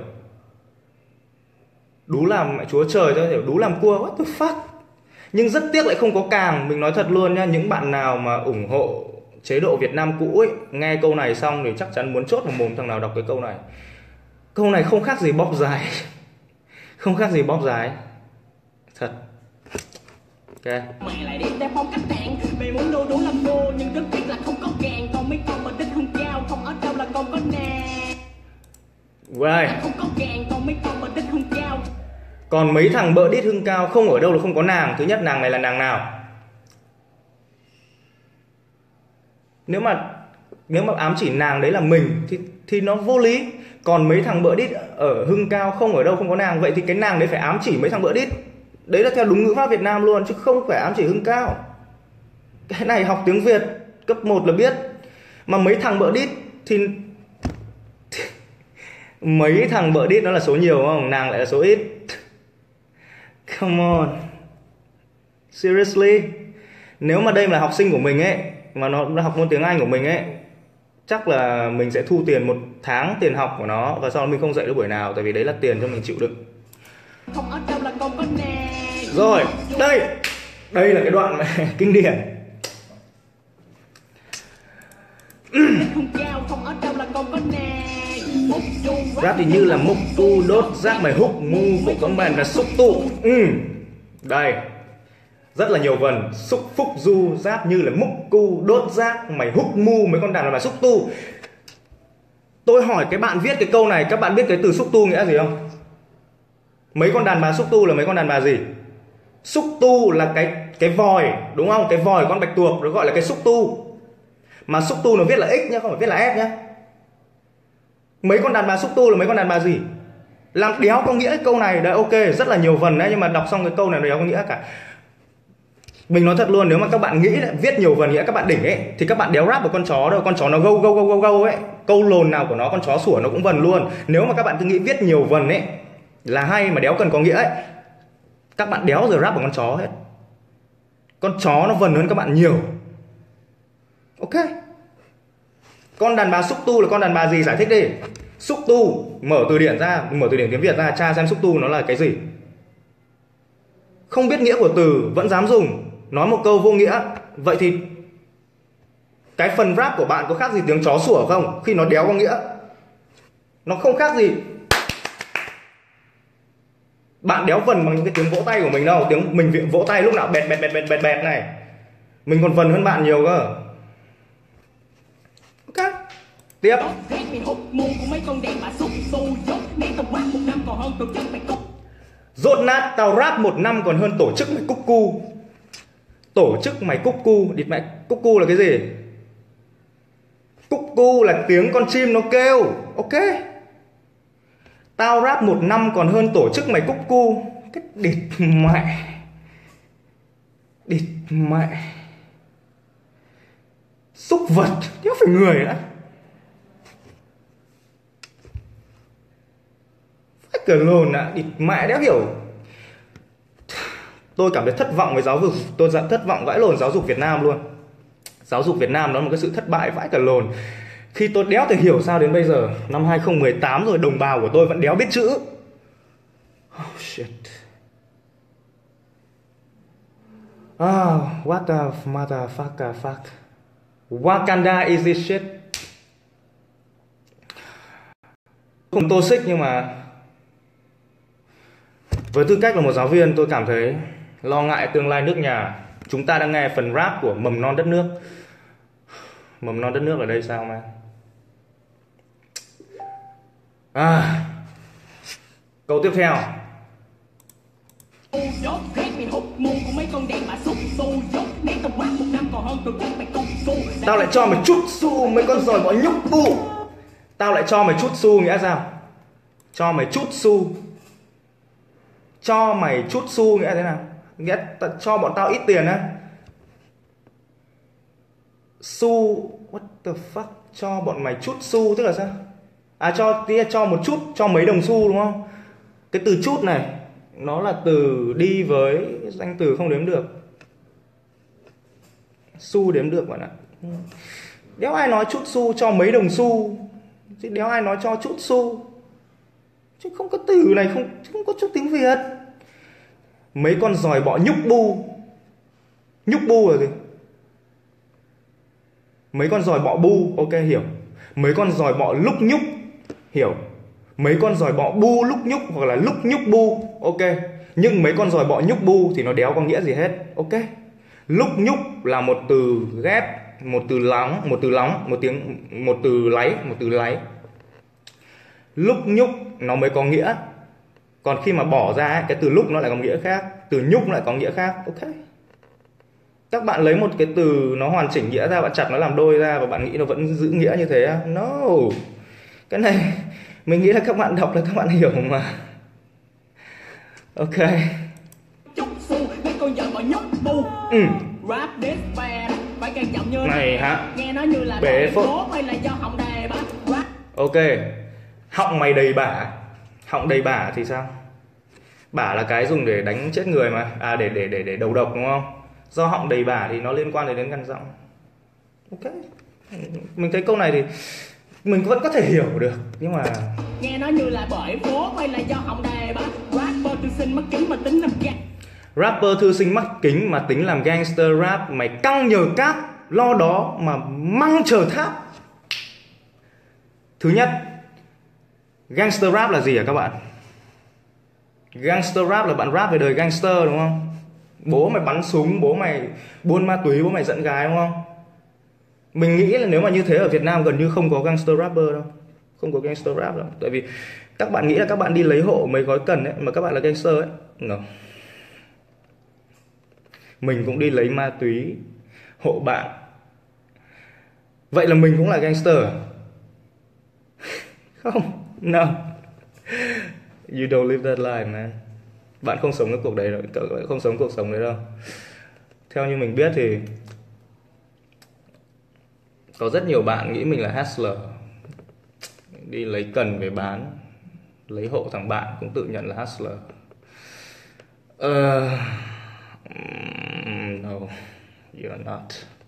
Đú làm mẹ chúa trời, tao hiểu. Đú làm cua, what the fuck? Nhưng rất tiếc lại không có càng. Mình nói thật luôn nha, những bạn nào mà ủng hộ chế độ Việt Nam cũ ấy, nghe câu này xong thì chắc chắn muốn chốt vào mồm thằng nào đọc cái câu này. Câu này không khác gì bóp dài. Không khác gì bóp dài. Thật. Ok. Mày lại đi theo phong cách đạn, mày muốn đu đú làm cô nhưng rất tiếc là không có càng. Còn mấy con mà đích hơn cao, không ở đâu là con có nàng. Right. Không có càng, còn mấy con mà đích hơn cao. Còn mấy thằng bợ đít hưng cao không ở đâu là không có nàng. Thứ nhất, nàng này là nàng nào? Nếu mà nếu mà ám chỉ nàng đấy là mình thì thì nó vô lý. Còn mấy thằng bợ đít ở hưng cao không ở đâu không có nàng, vậy thì cái nàng đấy phải ám chỉ mấy thằng bợ đít. Đấy là theo đúng ngữ pháp Việt Nam luôn, chứ không phải ám chỉ hưng cao. Cái này học tiếng Việt cấp một là biết. Mà mấy thằng bợ đít thì, thì Mấy thằng bợ đít nó là số nhiều đúng không? Nàng lại là số ít. Come on. Seriously. Nếu mà đây là học sinh của mình ấy, mà nó học môn tiếng Anh của mình ấy, chắc là mình sẽ thu tiền một tháng tiền học của nó, và sau đó mình không dạy nó buổi nào, tại vì đấy là tiền cho mình chịu đựng. Không ở đâu là con có nè. Rồi, đây. Đây là cái đoạn mà kinh điển. Không cao, không ở đâu là con có nè. Rap thì như là múc tu đốt rác mày húc mu của các bạn là xúc tu. Ừ. Đây. Rất là nhiều vần. Xúc phúc du rap như là múc cu đốt rác mày húc mu, mấy con đàn là xúc tu. Tôi hỏi cái bạn viết cái câu này, các bạn biết cái từ xúc tu nghĩa gì không? Mấy con đàn bà xúc tu là mấy con đàn bà gì? Xúc tu là cái cái vòi, đúng không? Cái vòi con bạch tuộc nó gọi là cái xúc tu. Mà xúc tu nó viết là x nhá, không phải viết là f nhá. Mấy con đàn bà xúc tu là mấy con đàn bà gì? Làm đéo có nghĩa cái câu này. Đấy, ok, rất là nhiều vần đấy, nhưng mà đọc xong cái câu này nó đéo có nghĩa cả. Mình nói thật luôn, nếu mà các bạn nghĩ là viết nhiều vần nghĩa các bạn đỉnh ấy, thì các bạn đéo rap một con chó đâu. Con chó nó gâu gâu gâu gâu gâu ấy, câu lồn nào của nó con chó sủa nó cũng vần luôn. Nếu mà các bạn cứ nghĩ viết nhiều vần ấy là hay mà đéo cần có nghĩa ấy, các bạn đéo giờ rap một con chó hết. Con chó nó vần hơn các bạn nhiều. Ok. Con đàn bà xúc tu là con đàn bà gì, giải thích đi. Xúc tu, mở từ điển ra, mở từ điển tiếng Việt ra, tra xem xúc tu nó là cái gì. Không biết nghĩa của từ vẫn dám dùng, nói một câu vô nghĩa. Vậy thì cái phần rap của bạn có khác gì tiếng chó sủa không? Khi nó đéo có nghĩa. Nó không khác gì. Bạn đéo vần bằng những cái tiếng vỗ tay của mình đâu. Tiếng mình vỗ tay lúc nào bẹt bẹt bẹt bẹt bẹt bẹt này. Mình còn vần hơn bạn nhiều cơ. Ok. Tiếp. Rốt nát tao rap một năm còn hơn tổ chức mày cúc cu. Tổ chức mày cúc cu. Địt mẹ, cúc cu là cái gì? Cúc cu là tiếng con chim nó kêu. Ok. Tao rap một năm còn hơn tổ chức mày cúc cu. Cái địt mẹ. Địt mẹ. Xúc vật. Đéo phải người nữa. Phải cờ lồn ạ. Địt mẹ đéo hiểu. Tôi cảm thấy thất vọng với giáo dục. Tôi thất vọng vãi lồn giáo dục Việt Nam luôn. Giáo dục Việt Nam nó là một cái sự thất bại vãi cả lồn. Khi tôi đéo thể hiểu sao đến bây giờ, năm hai không một tám rồi, đồng bào của tôi vẫn đéo biết chữ. Oh shit. Oh, what the motherfucker fuck. Wakanda is this shit. Không tô xích, nhưng mà với tư cách là một giáo viên, tôi cảm thấy lo ngại tương lai nước nhà. Chúng ta đang nghe phần rap của Mầm non đất nước. Mầm non đất nước ở đây sao mà à. Câu tiếp theo. Tao lại cho mày chút xu mấy con giỏi bỏ nhúc bu. Tao lại cho mày chút xu nghĩa sao? Cho mày chút xu. Cho mày chút xu nghĩa thế nào? Nghĩa ta, cho bọn tao ít tiền á. Xu, what the fuck? Cho bọn mày chút xu tức là sao? À cho tí cho một chút, cho mấy đồng xu đúng không? Cái từ chút này nó là từ đi với danh từ không đếm được. Xu đếm được bạn ạ. Đéo ai nói chút xu cho mấy đồng xu. Chứ đéo ai nói cho chút xu. Chứ không có từ này, không không có chút tiếng Việt. Mấy con giòi bọ nhúc bu. Nhúc bu là gì? Mấy con giòi bọ bu, ok hiểu. Mấy con giòi bọ lúc nhúc, hiểu. Mấy con giòi bọ bu lúc nhúc hoặc là lúc nhúc bu, ok. Nhưng mấy con giòi bọ nhúc bu thì nó đéo có nghĩa gì hết, ok. Lúc nhúc là một từ ghép, một từ lóng, một từ lóng, một tiếng, một từ láy, một từ láy. Lúc nhúc nó mới có nghĩa. Còn khi mà bỏ ra ấy, cái từ lúc nó lại có nghĩa khác, từ nhúc nó lại có nghĩa khác, ok. Các bạn lấy một cái từ nó hoàn chỉnh nghĩa ra, bạn chặt nó làm đôi ra và bạn nghĩ nó vẫn giữ nghĩa như thế à? No. Cái này mình nghĩ là các bạn đọc là các bạn hiểu mà. Ok. Ừ. Này hả? Bể phốt. Ok. Họng mày đầy bả. Họng đầy bả thì sao? Bả là cái dùng để đánh chết người mà, à để để để để đầu độc đúng không? Do họng đầy bả thì nó liên quan đến, đến căn giọng. Ok. Mình thấy câu này thì mình vẫn có thể hiểu được, nhưng mà nghe nó như là bởi phố hay là do họng đầy bả. Rapper thư sinh mắc kính mà tính làm gang. Rapper thư sinh mắc kính mà tính làm gangster rap. Mày căng nhờ cáp, lo đó mà măng chờ tháp. Thứ nhất, gangster rap là gì hả các bạn? Gangster rap là bạn rap về đời gangster đúng không? Bố mày bắn súng, bố mày buôn ma túy, bố mày dẫn gái đúng không? Mình nghĩ là nếu mà như thế ở Việt Nam gần như không có gangster rapper đâu. Không có gangster rap đâu. Tại vì các bạn nghĩ là các bạn đi lấy hộ mấy gói cần ấy, mà các bạn là gangster ấy. No. Mình cũng đi lấy ma túy hộ bạn. Vậy là mình cũng là gangster à? Không, no. You don't live that life, man. Bạn không sống cái cuộc đấy đâu, bạn không sống cuộc sống đấy đâu. Theo như mình biết thì có rất nhiều bạn nghĩ mình là hustler, đi lấy cần về bán, lấy hộ thằng bạn cũng tự nhận là hustler. Uh, no, you're not.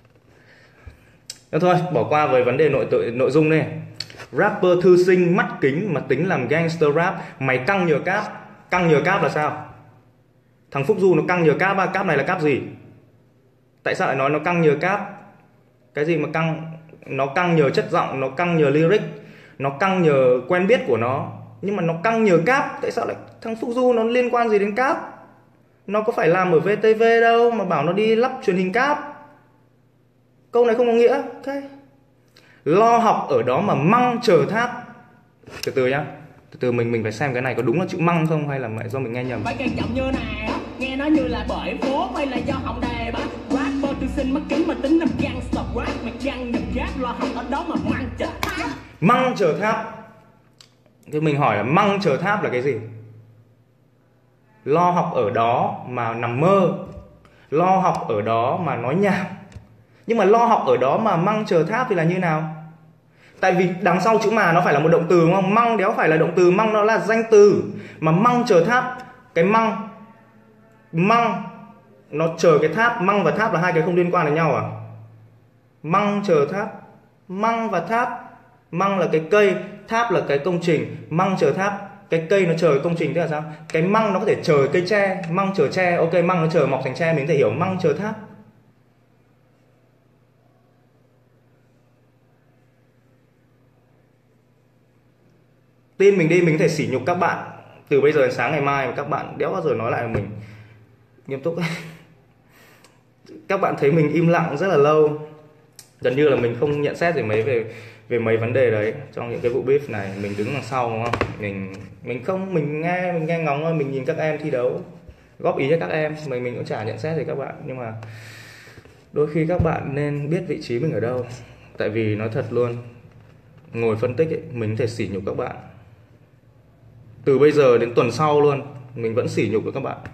Thôi, bỏ qua về vấn đề nội tự, nội dung này. Rapper thư sinh mắt kính mà tính làm gangster rap. Mày căng nhờ cáp. Căng nhờ cáp là sao? Thằng Phúc Du nó căng nhờ cáp. Cáp này là cáp gì? Tại sao lại nói nó căng nhờ cáp? Cái gì mà căng? Nó căng nhờ chất giọng, nó căng nhờ lyric, nó căng nhờ quen biết của nó. Nhưng mà nó căng nhờ cáp. Tại sao lại thằng Phúc Du nó liên quan gì đến cáp? Nó có phải làm ở vê tê vê đâu mà bảo nó đi lắp truyền hình cáp. Câu này không có nghĩa. Ok. Lo học ở đó mà măng chờ tháp. Từ từ nhá. Từ từ mình mình phải xem cái này có đúng là chữ măng không hay là do mình nghe nhầm. Phải càng giọng như này, nghe nó như là bởi phố hay là do họng đầy bả. Rapper thư sinh mắc kính mà tính làm gangster rap. Mày căng nhập rap lo học ở đó mà măng chờ tháp. Măng chờ tháp. Thì mình hỏi là măng chờ tháp là cái gì? Lo học ở đó mà nằm mơ, lo học ở đó mà nói nhảm. Nhưng mà lo học ở đó mà măng chờ tháp thì là như nào? Tại vì đằng sau chữ mà nó phải là một động từ đúng không? Măng đéo phải là động từ, măng nó là danh từ. Mà măng chờ tháp, cái măng Măng nó chờ cái tháp, măng và tháp là hai cái không liên quan đến nhau à? Măng chờ tháp, măng và tháp. Măng là cái cây, tháp là cái công trình. Măng chờ tháp, cái cây nó chờ công trình tức là sao? Cái măng nó có thể chờ cây tre, măng chờ tre. Ok, măng nó chờ mọc thành tre, mình có thể hiểu măng chờ tháp. Tin mình đi, mình có thể sỉ nhục các bạn từ bây giờ đến sáng ngày mai mà các bạn đéo bao giờ nói lại là mình. Nghiêm túc. Các bạn thấy mình im lặng rất là lâu, gần như là mình không nhận xét gì mấy về về mấy vấn đề đấy trong những cái vụ beef này. Mình đứng đằng sau đúng không? Mình mình không mình nghe mình nghe ngóng thôi, mình nhìn các em thi đấu, góp ý cho các em, mình mình cũng chả nhận xét gì các bạn. Nhưng mà đôi khi các bạn nên biết vị trí mình ở đâu. Tại vì nói thật luôn, ngồi phân tích ấy, mình có thể sỉ nhục các bạn từ bây giờ đến tuần sau luôn, mình vẫn sỉ nhục với các bạn.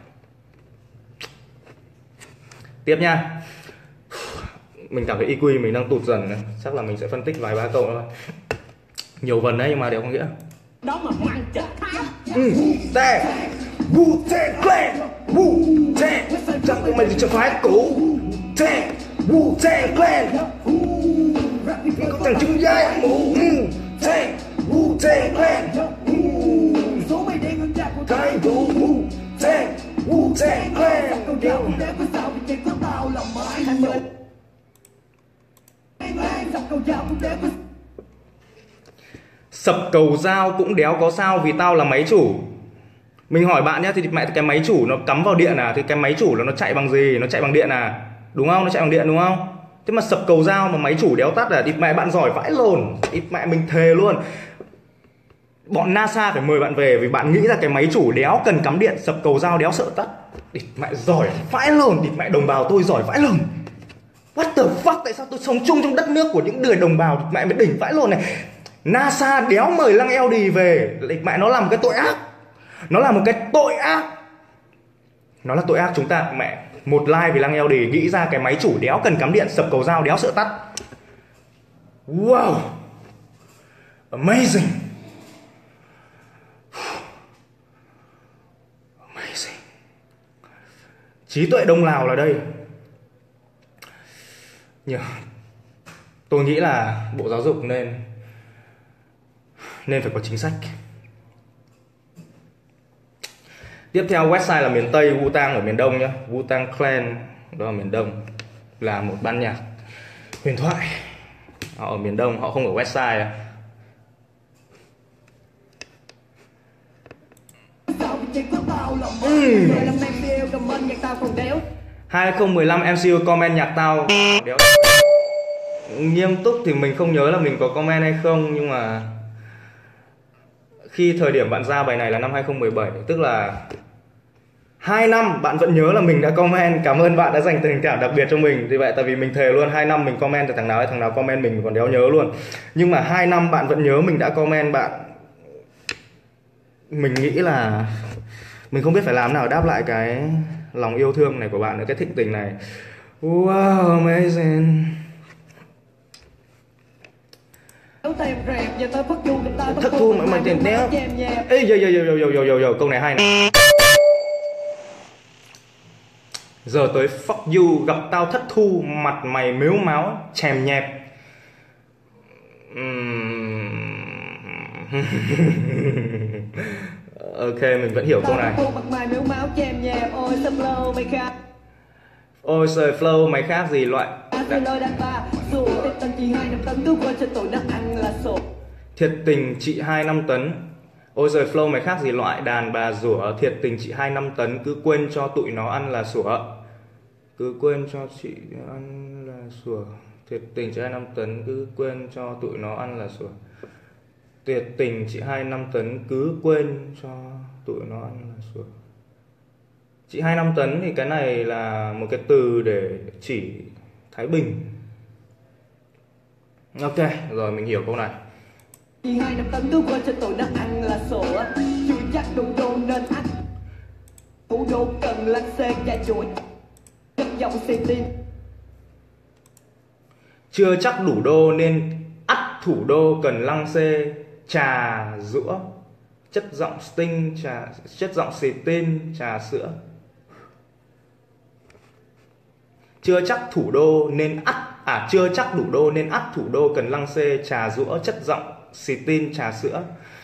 Tiếp nha. Mình cảm thấy i kiu mình đang tụt dần này. Chắc là mình sẽ phân tích vài ba câu nữa. Nhiều vần đấy nhưng mà đều có nghĩa. Đó mà măng chờ tháp. Ừ, tè Wu-Tang Clan, Wu-Tang. Chắc của mày thì chẳng phải cũ. Tè Wu-Tang Clan. Có thằng trứng dai mũ. Tè Wu-Tang Clan. Cái vụ Wu-Tang, Wu-Tang Clan. Sập cầu dao cũng đéo có sao vì tao là máy chủ. Mình hỏi bạn nhé, thì mẹ cái máy chủ nó cắm vào điện à? Thì cái máy chủ là nó chạy bằng gì? Nó chạy bằng điện à? Đúng không? Nó chạy bằng điện đúng không? Thế mà sập cầu dao mà máy chủ đéo tắt à? Thì mẹ bạn giỏi vãi lồn. Thì mẹ mình thề luôn, bọn NASA phải mời bạn về vì bạn nghĩ ra cái máy chủ đéo cần cắm điện, sập cầu dao đéo sợ tắt. Địt mẹ giỏi vãi lồn, địt mẹ đồng bào tôi giỏi vãi lồn. What the fuck, tại sao tôi sống chung trong đất nước của những người đồng bào, địt mẹ mới đỉnh vãi lồn này. NASA đéo mời Lăng eo đì về, địt mẹ nó làm một cái tội ác. Nó là một cái tội ác. Nó là tội ác chúng ta, mẹ một like vì Lăng eo đì nghĩ ra cái máy chủ đéo cần cắm điện, sập cầu dao đéo sợ tắt. Wow, amazing. trí tuệ Đông Lào là đây. Nhưng tôi nghĩ là Bộ Giáo dục nên nên phải có chính sách. Tiếp theo website là miền Tây, Wu-Tang ở miền Đông nhé. Wu-Tang Clan đó ở miền Đông, là một ban nhạc huyền thoại. Họ ở miền Đông, họ không ở website à. Ừ. hai không một lăm em xê u comment nhạc tao đéo. Nghiêm túc thì mình không nhớ là mình có comment hay không, nhưng mà khi thời điểm bạn ra bài này là năm hai không một bảy, tức là hai năm bạn vẫn nhớ là mình đã comment. Cảm ơn bạn đã dành tình cảm đặc biệt cho mình. Vì vậy tại vì mình thề luôn, hai năm mình comment thì thằng nào thằng nào comment mình còn đéo nhớ luôn. Nhưng mà hai năm bạn vẫn nhớ mình đã comment bạn, mình nghĩ là mình không biết phải làm nào đáp lại cái lòng yêu thương này của bạn nữa, cái thịnh tình này. Wow, amazing. Thất thu mà mày tiền đéo. Ê yo yo yo yo yo yo yo, câu này hay này. Giờ tới fuck you, gặp tao thất thu, mặt mày mếu máo, chèm nhẹp. Ok, mình vẫn hiểu câu này. Ôi trời flow, mày khác gì loại. Thiệt tình chị hai năm tấn. Ôi trời flow, mày khác gì loại đàn bà rủa. Thiệt tình chị hai năm tấn, cứ quên cho tụi nó ăn là sủa. Cứ quên cho chị ăn là sủa. Thiệt tình chị hai năm tấn, cứ quên cho tụi nó ăn là sủa. Thiệt tình chị hai năm tấn, cứ quên cho tụi nó ăn là sủa. Chị hai năm tấn thì cái này là một cái từ để chỉ Thái Bình. Ok, rồi mình hiểu câu này. Chị hai năm tấn, cứ quên cho tụi nó ăn là sủa. Chưa chắc đủ đô nên ăn. Thủ đô cần lăn xê trà chuỗi. Chất giọng xì tin. Chưa chắc đủ đô nên ắt thủ đô cần lăng xê trà rũa, chất giọng sting, trà chất giọng xì tin, trà sữa. Chưa chắc thủ đô nên ắt à chưa chắc đủ đô nên ắt thủ đô cần lăng xê trà rũa, chất giọng xì tin, trà sữa.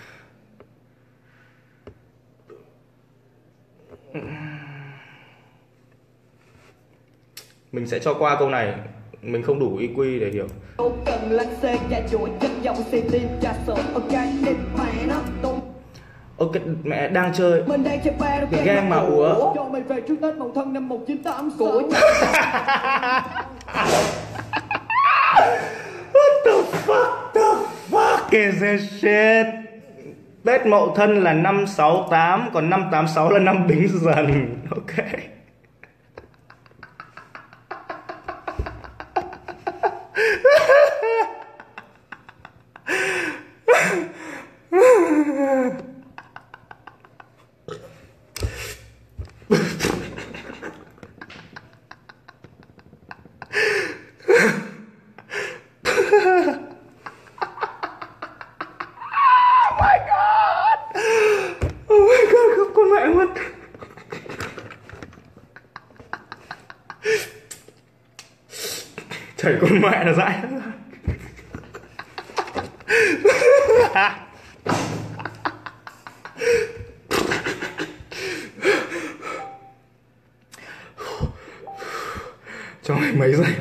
Mình sẽ cho qua câu này, mình không đủ i quy để hiểu. Cần lăng xê trà chuỗi, chất giọng xì tin, trà sữa. Ok, định mẹ nó tung. Ok, mẹ đang chơi Mình đang chơi ba cái game mà ủa. Cho mày về trước Tết Mậu Thân năm một chín tám của What the fuck, the fuck is this shit? Tết Mậu Thân là năm sáu tám, còn năm tám sáu là năm Bính Dần. Ok. Chảy con mẹ là dãi. Cho mày mấy giây.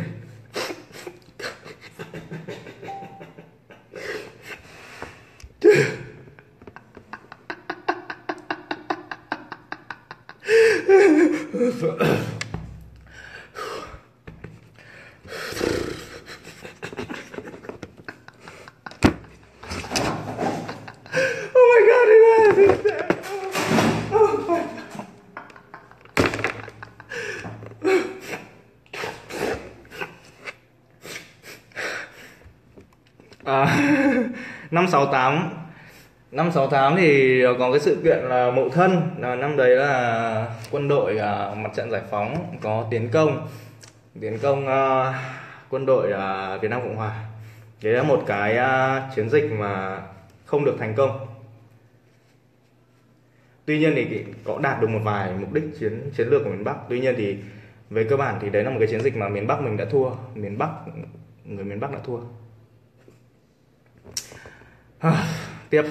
À, năm sáu tám năm sáu tám thì có cái sự kiện là Mậu Thân, là năm đấy là quân đội uh, mặt trận giải phóng có tiến công tiến công uh, quân đội uh, Việt Nam Cộng Hòa. Đấy là một cái uh, chiến dịch mà không được thành công. Tuy nhiên thì có đạt được một vài mục đích chiến chiến lược của miền Bắc. Tuy nhiên thì về cơ bản thì đấy là một cái chiến dịch mà miền Bắc mình đã thua, miền Bắc người miền Bắc đã thua. À, tiếp.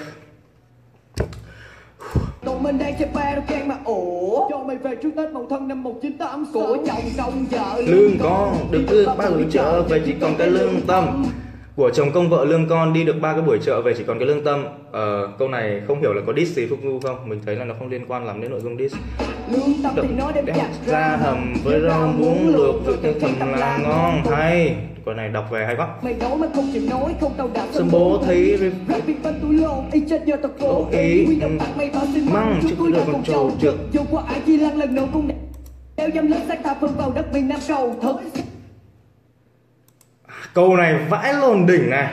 Tụi mình đang chơi ba đâu can mà ủa cho mày về trước Tết Mậu Thân năm một chín tám của chồng công vợ Lương con được đưa ba buổi chợ về chỉ còn cái lương tâm. Của chồng công vợ lương con đi được ba cái buổi chợ về chỉ còn cái lương tâm. Ờ, câu này không hiểu là có diss gì Phúc Du không? Mình thấy là nó không liên quan lắm đến nội dung diss. Lương tâm thì nó đem chặt ra hầm với rau muống luộc với cái thầm là ngon hay. Câu này đọc về hay quá. Mày nói mà không chịu nói không tao đã Sân bố thấy rap việc bên túi lộn y chết nhờ tao cố ý quy động tặng mày vào xin măng chứ cứ đời còn trầu trực dù qua ai chi lăng lần nữa cũng đeo dâm lớn xác ta phân vào đất miền Nam cầu thật. Câu này vãi lồn đỉnh này.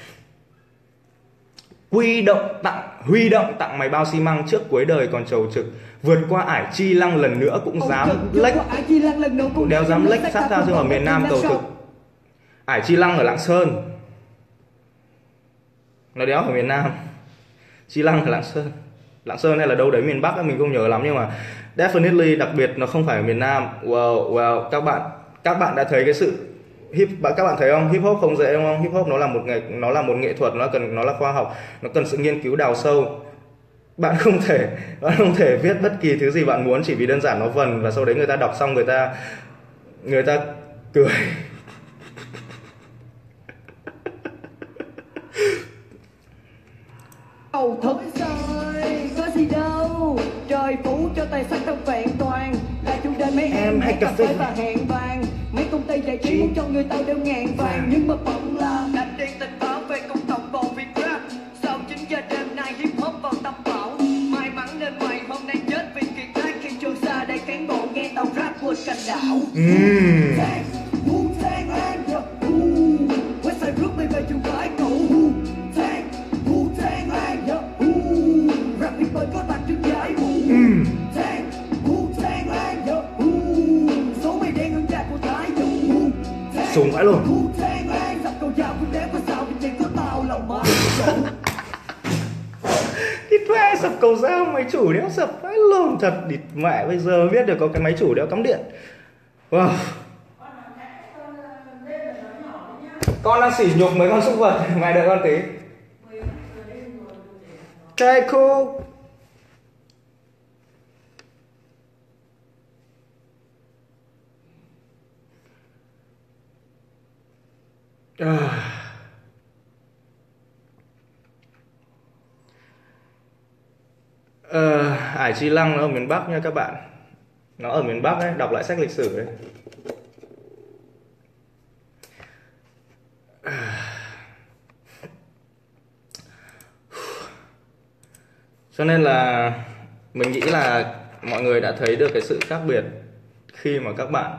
Huy động tặng huy động tặng mày bao xi măng trước cuối đời còn trầu trực, vượt qua ải chi lăng lần nữa cũng dám lếch, cũng đeo dám lếch sát sao ở miền Nam cầu thực. Ải chi lăng ở Lạng Sơn, nó đéo ở miền Nam. Chi lăng ở Lạng Sơn, Lạng Sơn hay là đâu đấy miền Bắc mình không nhớ lắm, nhưng mà definitely đặc biệt nó không phải ở miền Nam. Wow, wow, các bạn các bạn đã thấy cái sự hip, các bạn thấy không? Hip hop không dễ đúng không? Hip hop nó là một nghệ nó là một nghệ thuật, nó cần nó là khoa học, nó cần sự nghiên cứu đào sâu. Bạn không thể bạn không thể viết bất kỳ thứ gì bạn muốn chỉ vì đơn giản nó vần và sau đấy người ta đọc xong người ta người ta cười. Ồ thật rồi, có gì đâu. Trời phủ cho tài sắc thật vẹn toàn, là chủ đề mấy em hay cà phê và hẹn vàng. Mấy công ty giải trí muốn cho người tao đeo ngàn vàng, nhưng mà bận là đánh điện tình báo về công tổng bộ Việt Rap. Sau chín giờ đêm nay hip hop vào tâm bảo, may mắn nên mày hôm nay chết vì kiệt tác khi trường xa đây cán bộ nghe tao rap vượt cành đảo. Westside rước mày về trường phái cũ. Có tặng trứng giải mũ Thang, hú thang lan số mày đen hơn cha của thái chủ. Sùng vãi luôn. Hú thang lan dập cầu dao cũng đéo có sao vì chỉ có tao lòng má. Cái thuê sập cầu dao máy chủ đéo sập vãi luôn thật. Địt mẹ, bây giờ biết được có cái máy chủ đéo cắm điện. Wow. Con đang sỉ nhục mấy con súc vật, mày đợi con tí. Cái cô à. Ờ, Ải Chi Lăng nó ở miền Bắc nha các bạn. Nó ở miền Bắc ấy, đọc lại sách lịch sử đấy. Cho nên là mình nghĩ là mọi người đã thấy được cái sự khác biệt khi mà các bạn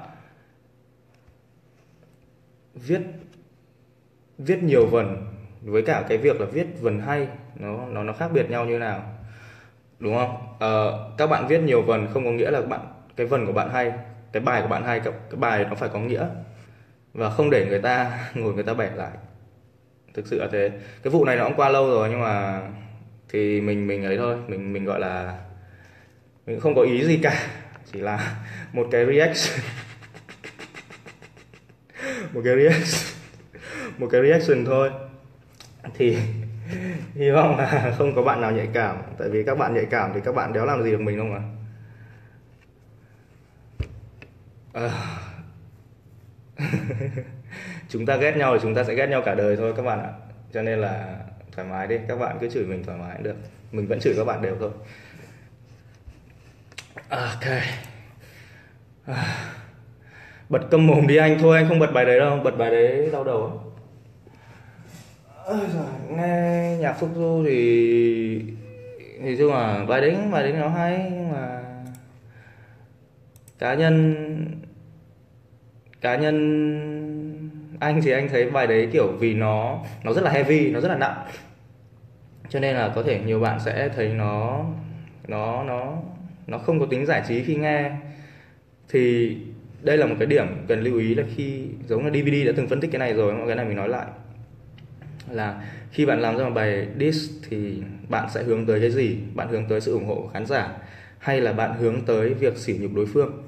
viết viết nhiều vần với cả cái việc là viết vần hay, nó nó nó khác biệt nhau như nào, đúng không? Ờ, các bạn viết nhiều vần không có nghĩa là bạn cái vần của bạn hay, cái bài của bạn hay, cái, cái bài nó phải có nghĩa và không để người ta ngồi người ta bẻ lại. Thực sự là thế. Cái vụ này nó cũng qua lâu rồi nhưng mà thì mình mình ấy thôi, mình mình gọi là mình không có ý gì cả, chỉ là một cái reaction một cái reaction một cái reaction thôi. Thì hy vọng là không có bạn nào nhạy cảm, tại vì các bạn nhạy cảm thì các bạn đéo làm gì được mình đâu mà. À. Chúng ta ghét nhau thì chúng ta sẽ ghét nhau cả đời thôi các bạn ạ. Cho nên là thoải mái đi, các bạn cứ chửi mình thoải mái cũng được, mình vẫn chửi các bạn đều thôi. Ok. À. Bật câm mồm đi anh. Thôi anh không bật bài đấy đâu, bật bài đấy đau đầu. Ôi giời, nghe nhạc Phúc Du thì thì chung là bài đấy bài đấy nó hay, nhưng mà cá nhân cá nhân anh thì anh thấy bài đấy kiểu vì nó nó rất là heavy, nó rất là nặng, cho nên là có thể nhiều bạn sẽ thấy nó nó nó nó không có tính giải trí khi nghe. Thì đây là một cái điểm cần lưu ý là khi giống là đê vê đê đã từng phân tích cái này rồi, cái này mình nói lại là khi bạn làm ra một bài diss thì bạn sẽ hướng tới cái gì? Bạn hướng tới sự ủng hộ của khán giả hay là bạn hướng tới việc sỉ nhục đối phương?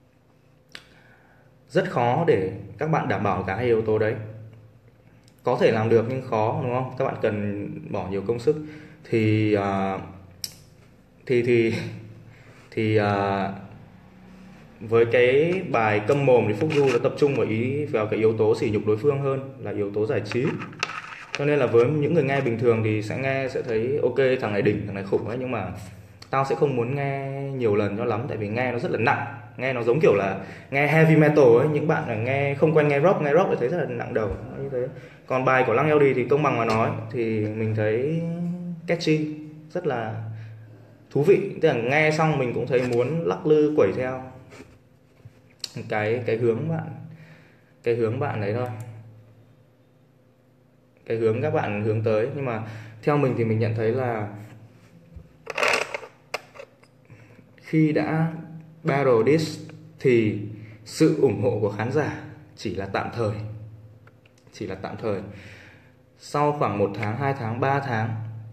Rất khó để các bạn đảm bảo cả hai yếu tố đấy. Có thể làm được nhưng khó, đúng không? Các bạn cần bỏ nhiều công sức. Thì uh, thì thì thì uh, với cái bài câm mồm thì Phúc Du đã tập trung vào ý vào cái yếu tố sỉ nhục đối phương hơn là yếu tố giải trí. Cho nên là với những người nghe bình thường thì sẽ nghe sẽ thấy ok, thằng này đỉnh, thằng này khủng ấy, nhưng mà tao sẽ không muốn nghe nhiều lần cho lắm, tại vì nghe nó rất là nặng, nghe nó giống kiểu là nghe heavy metal ấy. Những bạn là nghe không quen nghe rock, nghe rock thì thấy rất là nặng đầu như thế. Còn bài của Lăng Eo Đì thì công bằng mà nói thì mình thấy catchy, rất là thú vị, tức là nghe xong mình cũng thấy muốn lắc lư quẩy theo cái cái hướng bạn cái hướng bạn đấy thôi, cái hướng các bạn hướng tới. Nhưng mà theo mình thì mình nhận thấy là khi đã battle diss thì sự ủng hộ của khán giả chỉ là tạm thời, chỉ là tạm thời. Sau khoảng một tháng, hai tháng, ba tháng,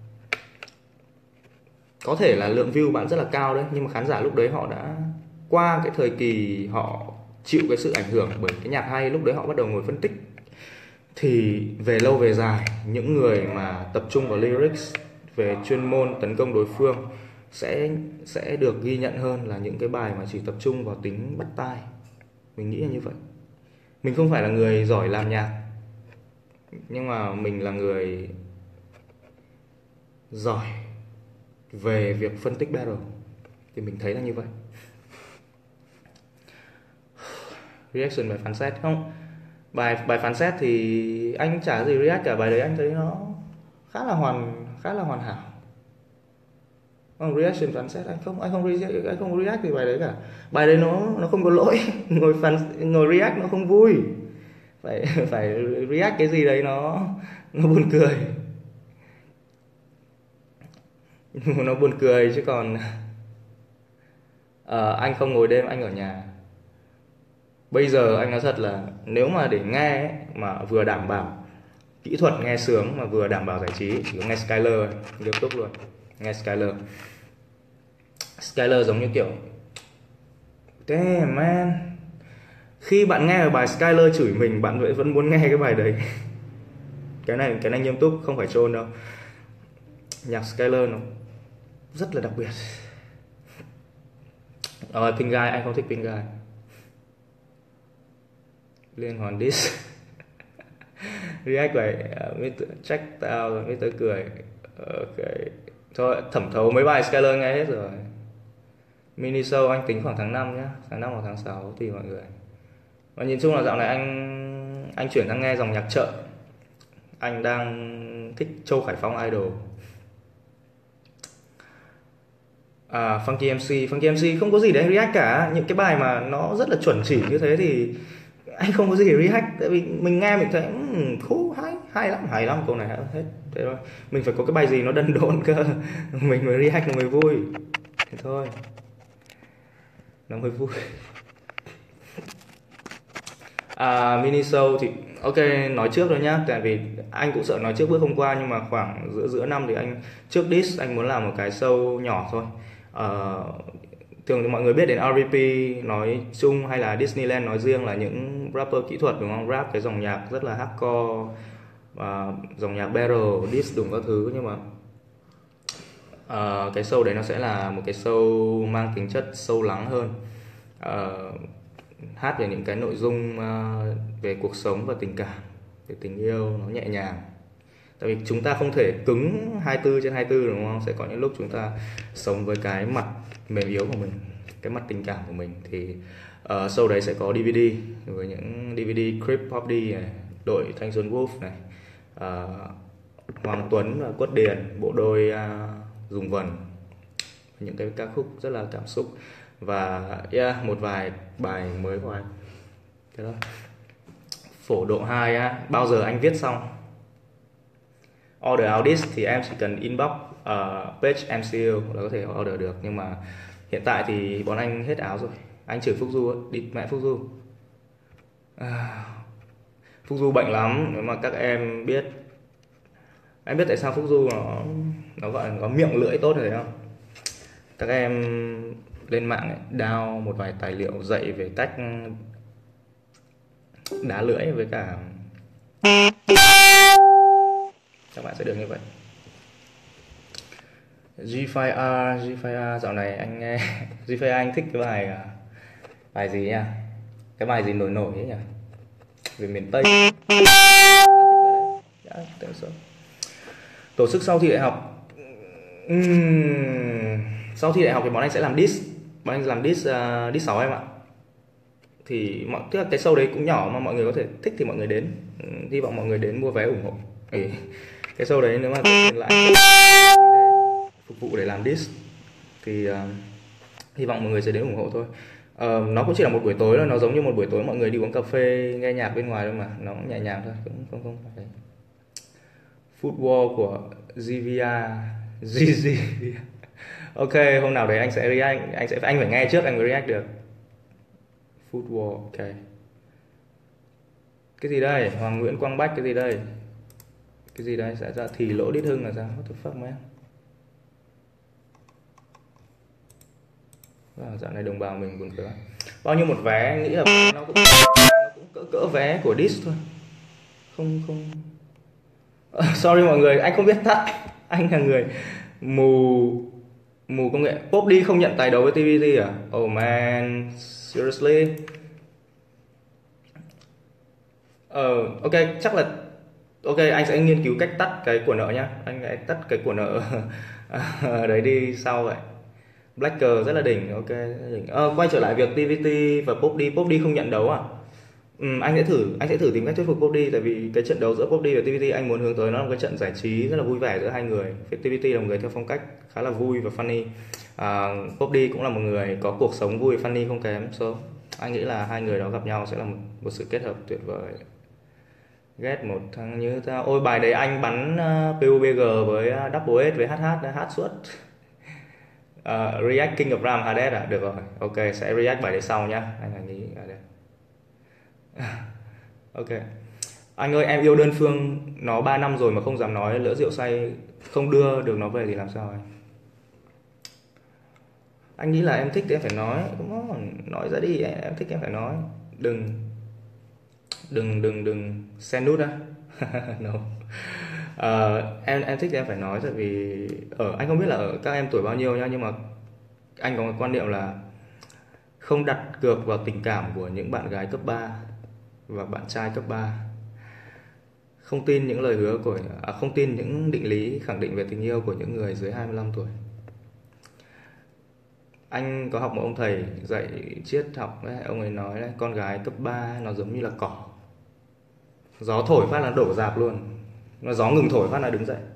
có thể là lượng view bạn rất là cao đấy, nhưng mà khán giả lúc đấy họ đã qua cái thời kỳ họ chịu cái sự ảnh hưởng bởi cái nhạc hay, lúc đấy họ bắt đầu ngồi phân tích. Thì về lâu về dài, những người mà tập trung vào lyrics, về chuyên môn tấn công đối phương sẽ sẽ được ghi nhận hơn là những cái bài mà chỉ tập trung vào tính bắt tai. Mình nghĩ là như vậy. Mình không phải là người giỏi làm nhạc, nhưng mà mình là người giỏi về việc phân tích battle, thì mình thấy là như vậy. Reaction bài phán xét không? Bài bài phán xét thì anh chả gì react cả, bài đấy anh thấy nó khá là hoàn khá là hoàn hảo. Không, reaction phán xét anh không anh không react anh không react thì bài đấy cả. Bài đấy nó nó không có lỗi, ngồi phán ngồi react nó không vui. Phải phải react cái gì đấy nó nó buồn cười. Nó buồn cười chứ còn à, anh không ngồi đêm, anh ở nhà. Bây giờ anh nói thật là nếu mà để nghe ấy, mà vừa đảm bảo kỹ thuật nghe sướng mà vừa đảm bảo giải trí, chỉ có nghe Skyler, nghiêm túc luôn. Nghe Skyler. Skyler giống như kiểu damn man. Khi bạn nghe bài Skyler chửi mình, bạn vẫn muốn nghe cái bài đấy. Cái này cái này nghiêm túc, không phải troll đâu. Nhạc Skyler nó rất là đặc biệt. Rồi, Pink Guy, anh không thích Pink Guy. Liên hoàn diss. React vậy, uh, mít tơ check tao rồi, mít tơ cười. Ok. Thôi, thẩm thấu mấy bài Skyler nghe hết rồi. Mini show anh tính khoảng tháng năm nhá, tháng năm hoặc tháng sáu tùy mọi người. Và nhìn chung là dạo này anh anh chuyển sang nghe dòng nhạc chợ. Anh đang thích Châu Khải Phong Idol. À, Funky em xê, Funky em xê không có gì để react cả. Những cái bài mà nó rất là chuẩn chỉ như thế thì anh không có gì để react. Tại vì mình nghe mình thấy um, cool, hay, hay lắm, hay lắm, câu này hết thế thôi. Mình phải có cái bài gì nó đần độn cơ mình mới react nó mới vui. Thế thôi, nó mới vui. À, mini show thì ok, nói trước rồi nhá, tại vì anh cũng sợ nói trước bước hôm qua, nhưng mà khoảng giữa giữa năm thì anh trước diss anh muốn làm một cái show nhỏ thôi. Uh, thường thì mọi người biết đến rờ vê pê nói chung hay là Disneyland nói riêng là những rapper kỹ thuật, đúng không? Rap cái dòng nhạc rất là hardcore, uh, dòng nhạc battle, diss đúng các thứ. Nhưng mà uh, cái show đấy nó sẽ là một cái show mang tính chất sâu lắng hơn, uh, hát về những cái nội dung uh, về cuộc sống và tình cảm, về tình yêu, nó nhẹ nhàng. Tại vì chúng ta không thể cứng hai mươi bốn trên hai mươi bốn, đúng không? Sẽ có những lúc chúng ta sống với cái mặt mềm yếu của mình, cái mặt tình cảm của mình. Thì uh, show đấy sẽ có đê vê đê với những đê vê đê Crip Hop D này, đội Thanh Xuân Wolf này, uh, Hoàng Tuấn và Quất Điền, bộ đôi uh, Dùng Vần, những cái ca khúc rất là cảm xúc. Và yeah, một vài bài mới của anh. Thế đó. Phổ độ hai á, bao giờ anh viết xong order audit thì em chỉ cần inbox uh, page em xê u là có thể order được. Nhưng mà hiện tại thì bọn anh hết áo rồi. Anh chửi Phúc Du, địt mẹ Phúc Du. à, Phúc Du bệnh lắm. Nếu mà các em biết Anh biết tại sao Phúc Du nó nó gọi là có miệng lưỡi tốt như thế không? Các em lên mạng ấy, download một vài tài liệu dạy về cách đá lưỡi với cả các bạn sẽ được như vậy. giê năm R, giê năm R dạo này anh nghe giê năm R anh thích cái bài bài gì nha? Cái bài gì nổi nổi ấy nhỉ? Về miền Tây. Tổ chức sau thi đại học. Uhm, sau thi đại học thì bọn anh sẽ làm diss, bọn anh làm diss uh, diss sáu em ạ. Thì mọi tức là cái show đấy cũng nhỏ mà mọi người có thể thích thì mọi người đến. Uhm, hy vọng mọi người đến mua vé ủng hộ. Ý, cái show đấy nếu mà tiền lãi để phục vụ để làm diss thì uh, hy vọng mọi người sẽ đến ủng hộ thôi. Uh, nó cũng chỉ là một buổi tối thôi, nó giống như một buổi tối mọi người đi uống cà phê nghe nhạc bên ngoài thôi mà, nó cũng nhẹ nhàng thôi, cũng không không phải. Food War của giê vê rờ, giê giê. Ok, hôm nào đấy anh sẽ react, anh sẽ anh phải nghe trước anh mới react được. Food War, ok. Cái gì đây? Hoàng Nguyễn Quang Bách cái gì đây? Cái gì đây? Sẽ ra thì lỗ đít hưng là sao? What the fuck man? À, dạo này đồng bào mình buồn cười. Bao nhiêu một vé, anh nghĩ là nó cũng, nó cũng cỡ cỡ vé của diss thôi. Không không. Uh, sorry mọi người, anh không biết tắt. Anh là người mù mù công nghệ. Pop đi không nhận tài đấu với tê vê tê à? Oh man, seriously. Ờ, uh, ok, chắc là ok, anh sẽ nghiên cứu cách tắt cái của nợ nhá. Anh sẽ tắt cái của nợ đấy đi sau vậy. Blacker rất là đỉnh, ok, rất là đỉnh. Ờ, quay trở lại việc tê vê tê và Pop đi, Pop đi không nhận đấu à? Ừ, anh sẽ thử, anh sẽ thử tìm cách thuyết phục Pop đi, tại vì cái trận đấu giữa Pop đi và tê vê tê anh muốn hướng tới nó là một cái trận giải trí rất là vui vẻ giữa hai người. tê vê tê là một người theo phong cách khá là vui và funny. À, Pop đi cũng là một người có cuộc sống vui funny không kém. So, anh nghĩ là hai người đó gặp nhau sẽ là một, một sự kết hợp tuyệt vời. Ghét một thằng như tao. Ôi bài đấy anh bắn uh, pê u bê giê với uh, Double S với hát hát hát suốt. Uh, react King of Ram Hades à? Được rồi, ok, sẽ react bài đấy sau nhá. Anh là nghĩ ở đây. Ok. Anh ơi, em yêu đơn phương nó ba năm rồi mà không dám nói, lỡ rượu say không đưa được nó về thì làm sao anh? Anh nghĩ là em thích thì em phải nói, đúng không? Nói ra đi, em thích em phải nói. Đừng đừng đừng đừng send nút á. No. Uh, em em thích thì em phải nói, tại vì ở anh không biết là ở các em tuổi bao nhiêu nhá, nhưng mà anh có một quan niệm là không đặt cược vào tình cảm của những bạn gái cấp ba và bạn trai cấp ba. Không tin những lời hứa của à, không tin những định lý khẳng định về tình yêu của những người dưới hai mươi lăm tuổi. Anh có học một ông thầy dạy triết học đấy, ông ấy nói đấy, con gái cấp ba nó giống như là cỏ. Gió thổi phát là đổ rạp luôn. Nó gió ngừng thổi phát là đứng dậy.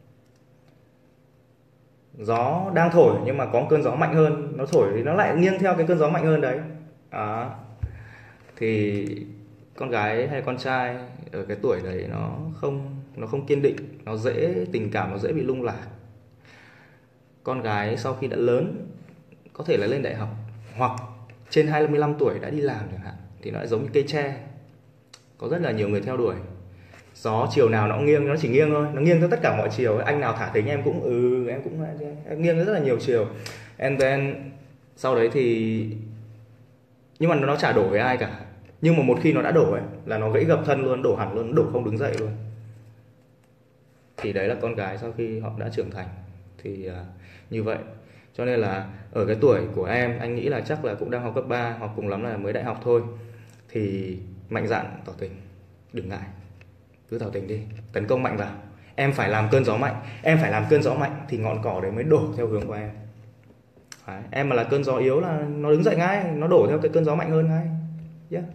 Gió đang thổi nhưng mà có một cơn gió mạnh hơn, nó thổi thì nó lại nghiêng theo cái cơn gió mạnh hơn đấy. Đó. Thì con gái hay con trai ở cái tuổi đấy nó không nó không kiên định, nó dễ tình cảm, nó dễ bị lung lạc. Con gái sau khi đã lớn, có thể là lên đại học hoặc trên hai mươi lăm tuổi đã đi làm chẳng hạn, thì nó lại giống như cây tre, có rất là nhiều người theo đuổi. Gió chiều nào nó cũng nghiêng, nó chỉ nghiêng thôi, nó nghiêng theo tất cả mọi chiều. Anh nào thả thính em cũng ừ em cũng em nghiêng rất là nhiều chiều. And then sau đấy thì nhưng mà nó chả đổ với ai cả. Nhưng mà một khi nó đã đổ ấy là nó gãy gập thân luôn, đổ hẳn luôn, đổ không đứng dậy luôn. Thì đấy là con gái sau khi họ đã trưởng thành. Thì uh, như vậy. Cho nên là ở cái tuổi của em, anh nghĩ là chắc là cũng đang học cấp ba, hoặc cùng lắm là mới đại học thôi. Thì mạnh dạn tỏ tình, đừng ngại, cứ tỏ tình đi, tấn công mạnh vào. Em phải làm cơn gió mạnh, em phải làm cơn gió mạnh thì ngọn cỏ đấy mới đổ theo hướng của em. Đấy. Em mà là cơn gió yếu là nó đứng dậy ngay, nó đổ theo cái cơn gió mạnh hơn ngay. Yeah.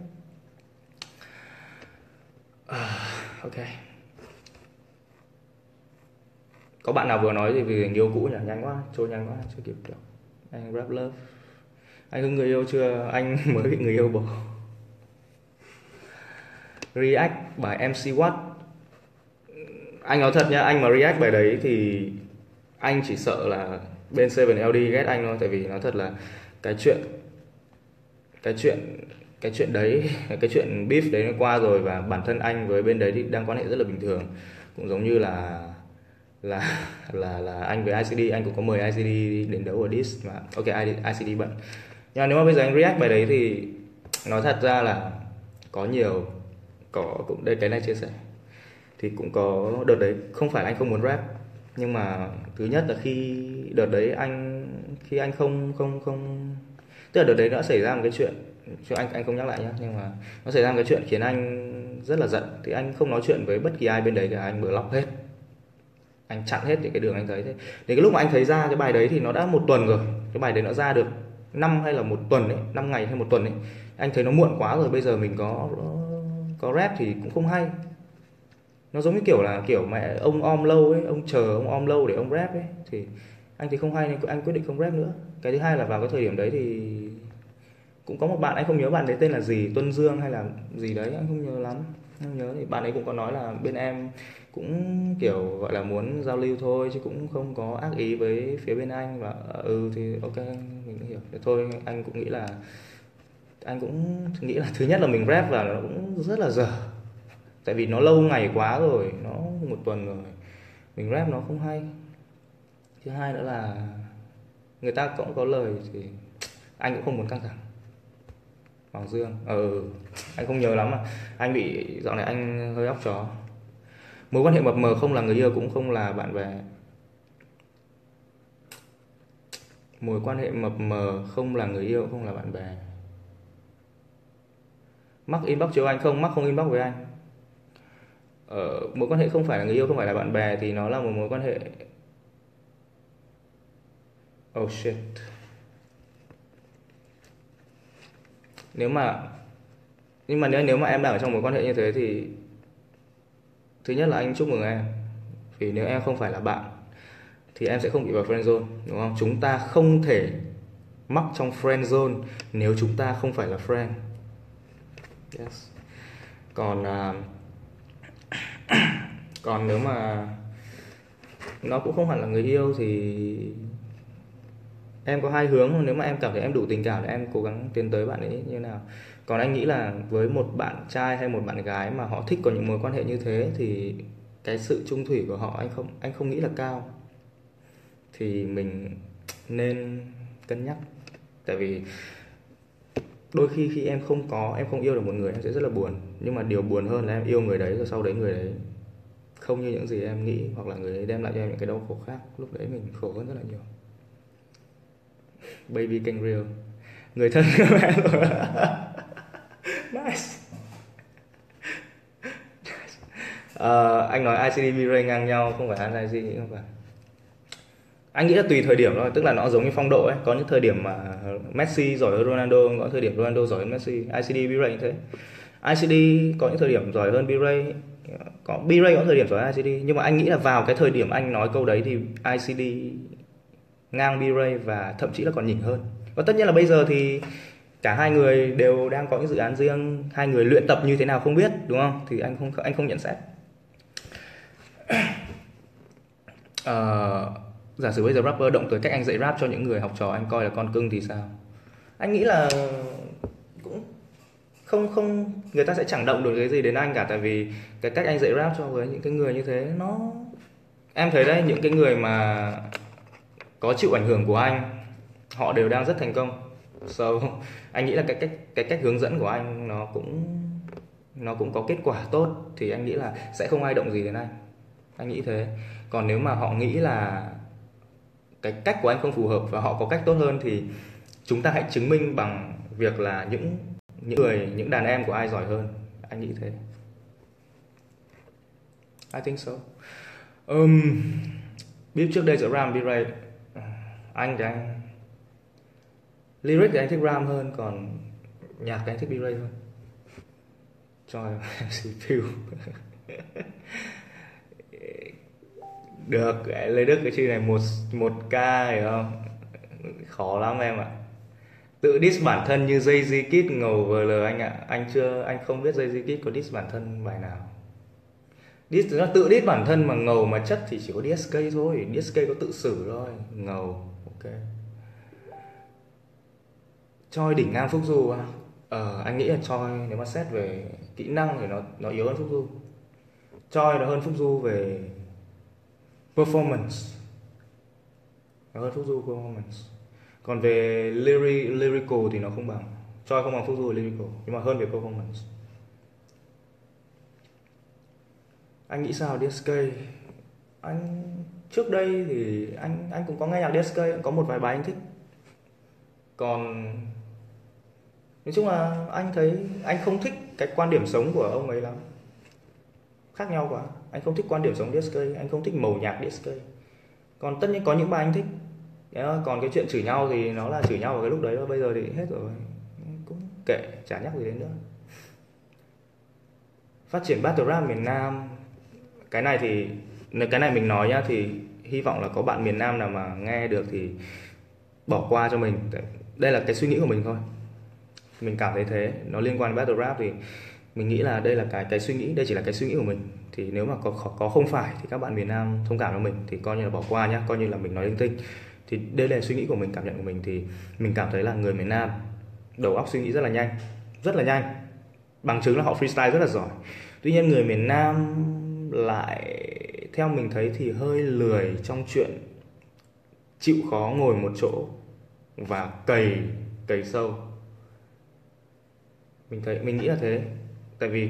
Uh, ok. Có bạn nào vừa nói gì về người yêu cũ nhỉ? Nhanh quá, trôi nhanh quá, chưa kịp được. Anh rap love. Anh có người yêu chưa? Anh mới bị người yêu bỏ. React bài em xê Watt. Anh nói thật nha, anh mà react bài đấy thì anh chỉ sợ là bên seven L D ghét anh thôi. Tại vì nói thật là cái chuyện Cái chuyện Cái chuyện đấy, cái chuyện beef đấy nó qua rồi. Và bản thân anh với bên đấy thì đang quan hệ rất là bình thường. Cũng giống như là là là là anh với i xê đê, anh cũng có mời i xê đê đến đấu ở Diss mà ok i xê đê bận. Nhưng mà nếu mà bây giờ anh react bài đấy thì nói thật ra là có nhiều, có cũng đây cái này chia sẻ thì cũng có đợt đấy không phải là anh không muốn rap, nhưng mà thứ nhất là khi đợt đấy anh khi anh không không không tức là đợt đấy đã xảy ra một cái chuyện, cho anh anh không nhắc lại nhé, nhưng mà nó xảy ra một cái chuyện khiến anh rất là giận, thì anh không nói chuyện với bất kỳ ai bên đấy cả, anh block hết, anh chặn hết những cái đường anh thấy thế. Đến cái lúc mà anh thấy ra cái bài đấy thì nó đã một tuần rồi, cái bài đấy nó ra được năm hay là một tuần ấy, năm ngày hay một tuần ấy, anh thấy nó muộn quá rồi, bây giờ mình có có rap thì cũng không hay. Nó giống như kiểu là kiểu mẹ ông om lâu ấy, ông chờ ông om lâu để ông rap ấy, thì anh thì không hay nên anh quyết định không rap nữa. Cái thứ hai là vào cái thời điểm đấy thì cũng có một bạn, anh không nhớ bạn đấy tên là gì, Tuân Dương hay là gì đấy, anh không nhớ lắm, không nhớ, thì bạn ấy cũng có nói là bên em cũng kiểu gọi là muốn giao lưu thôi chứ cũng không có ác ý với phía bên anh, và ừ thì ok mình cũng hiểu. Thế thôi anh cũng nghĩ là anh cũng nghĩ là thứ nhất là mình rap và nó cũng rất là dở, tại vì nó lâu ngày quá rồi, nó một tuần rồi mình rap nó không hay. Thứ hai nữa là người ta cũng có lời thì anh cũng không muốn căng thẳng. Hoàng Dương, ừ anh không nhớ lắm mà anh bị dạo này anh hơi óc chó. Mối quan hệ mập mờ không là người yêu cũng không là bạn bè. Mối quan hệ mập mờ không là người yêu không là bạn bè. Mắc inbox chiếu anh không, mắc không inbox với anh. Ờ, mối quan hệ không phải là người yêu không phải là bạn bè thì nó là một mối quan hệ. Oh shit. Nếu mà nhưng mà nếu nếu mà em đang ở trong mối quan hệ như thế thì thứ nhất là anh chúc mừng em, vì nếu em không phải là bạn thì em sẽ không bị vào friend zone, đúng không? Chúng ta không thể mắc trong friend zone nếu chúng ta không phải là friend. Yes. Còn uh, còn nếu mà nó cũng không hẳn là người yêu thì em có hai hướng. Nếu mà em cảm thấy em đủ tình cảm thì em cố gắng tiến tới bạn ấy như thế nào. Còn anh nghĩ là với một bạn trai hay một bạn gái mà họ thích có những mối quan hệ như thế thì cái sự chung thủy của họ anh không anh không nghĩ là cao, thì mình nên cân nhắc. Tại vì đôi khi khi em không có em không yêu được một người em sẽ rất là buồn, nhưng mà điều buồn hơn là em yêu người đấy rồi sau đấy người đấy không như những gì em nghĩ, hoặc là người ấy đem lại cho em những cái đau khổ khác, lúc đấy mình khổ hơn rất là nhiều. Baby King Real, người thân của em rồi. Nice. Uh, anh nói i xê đê B-Ray ngang nhau, không phải anh i xê, nghĩ không phải. Anh nghĩ là tùy thời điểm thôi, tức là nó giống như phong độ ấy, có những thời điểm mà Messi giỏi hơn Ronaldo, có thời điểm Ronaldo giỏi hơn Messi. i xê đê B-Ray như thế. i xê đê có những thời điểm giỏi hơn B-Ray, có B-Ray có thời điểm giỏi hơn i xê đê, nhưng mà anh nghĩ là vào cái thời điểm anh nói câu đấy thì i xê đê ngang B-Ray và thậm chí là còn nhỉnh hơn. Và tất nhiên là bây giờ thì cả hai người đều đang có những dự án riêng, hai người luyện tập như thế nào không biết, đúng không? Thì anh không anh không nhận xét. Uh, giả sử bây giờ rapper động tới cách anh dạy rap cho những người học trò anh coi là con cưng thì sao? Anh nghĩ là cũng không không người ta sẽ chẳng động được cái gì đến anh cả, tại vì cái cách anh dạy rap cho với những cái người như thế nó, em thấy đấy, những cái người mà có chịu ảnh hưởng của anh họ đều đang rất thành công. So anh nghĩ là cái cách cái cách hướng dẫn của anh nó cũng nó cũng có kết quả tốt, thì anh nghĩ là sẽ không ai động gì đến anh. Anh nghĩ thế. Còn nếu mà họ nghĩ là cái cách của anh không phù hợp và họ có cách tốt hơn thì chúng ta hãy chứng minh bằng việc là những những người những đàn em của ai giỏi hơn. Anh nghĩ thế. I think so. Um, biết trước đây giữa Ram B-Ray, anh thì anh lyric thì anh thích Ram hơn, còn nhạc thì anh thích B-Ray hơn. Cho xê pê u. Được, Lê Đức cái chữ này một một k hiểu không? Khó lắm em ạ. Tự diss bản thân như Jay-Z Kid ngầu vờ lờ anh ạ. Anh chưa anh không biết Jay-Z Kid có diss bản thân bài nào. Diss nó tự diss bản thân mà ngầu mà chất thì chỉ có đê ét ca thôi. đê ét ca có tự xử thôi, ngầu. Ok. Choi đỉnh ngang Phúc Du à? Ờ, anh nghĩ là Choi nếu mà xét về kỹ năng thì nó nó yếu hơn Phúc Du. Choi nó hơn Phúc Du về performance, nó hơn Phúc Du performance. Còn về lyric, lyrical thì nó không bằng, Choi không bằng Phúc Du lyrical, nhưng mà hơn về performance. Anh nghĩ sao đê ét ca? Anh trước đây thì anh anh cũng có nghe nhạc đê ét ca, có một vài bài anh thích. Còn nói chung là anh thấy anh không thích cái quan điểm sống của ông ấy lắm, khác nhau quá. Anh không thích quan điểm sống đê ét ca, anh không thích màu nhạc đê ét ca. Còn tất nhiên có những bài anh thích. Còn cái chuyện chửi nhau thì nó là chửi nhau vào cái lúc đấy thôi, bây giờ thì hết rồi, cũng kệ, chả nhắc gì đến nữa. Phát triển battle rap miền Nam, cái này thì cái này mình nói nhá, thì hy vọng là có bạn miền Nam nào mà nghe được thì bỏ qua cho mình. Đây là cái suy nghĩ của mình thôi, mình cảm thấy thế. Nó liên quan đến battle rap thì mình nghĩ là đây là cái cái suy nghĩ, đây chỉ là cái suy nghĩ của mình. Thì nếu mà có có không phải thì các bạn miền Nam thông cảm cho mình thì coi như là bỏ qua nhá, coi như là mình nói linh tinh. Thì đây là suy nghĩ của mình, cảm nhận của mình. Thì mình cảm thấy là người miền Nam đầu óc suy nghĩ rất là nhanh, rất là nhanh, bằng chứng là họ freestyle rất là giỏi. Tuy nhiên người miền Nam lại theo mình thấy thì hơi lười trong chuyện chịu khó ngồi một chỗ và cày cày sâu. Mình thấy mình nghĩ là thế. Tại vì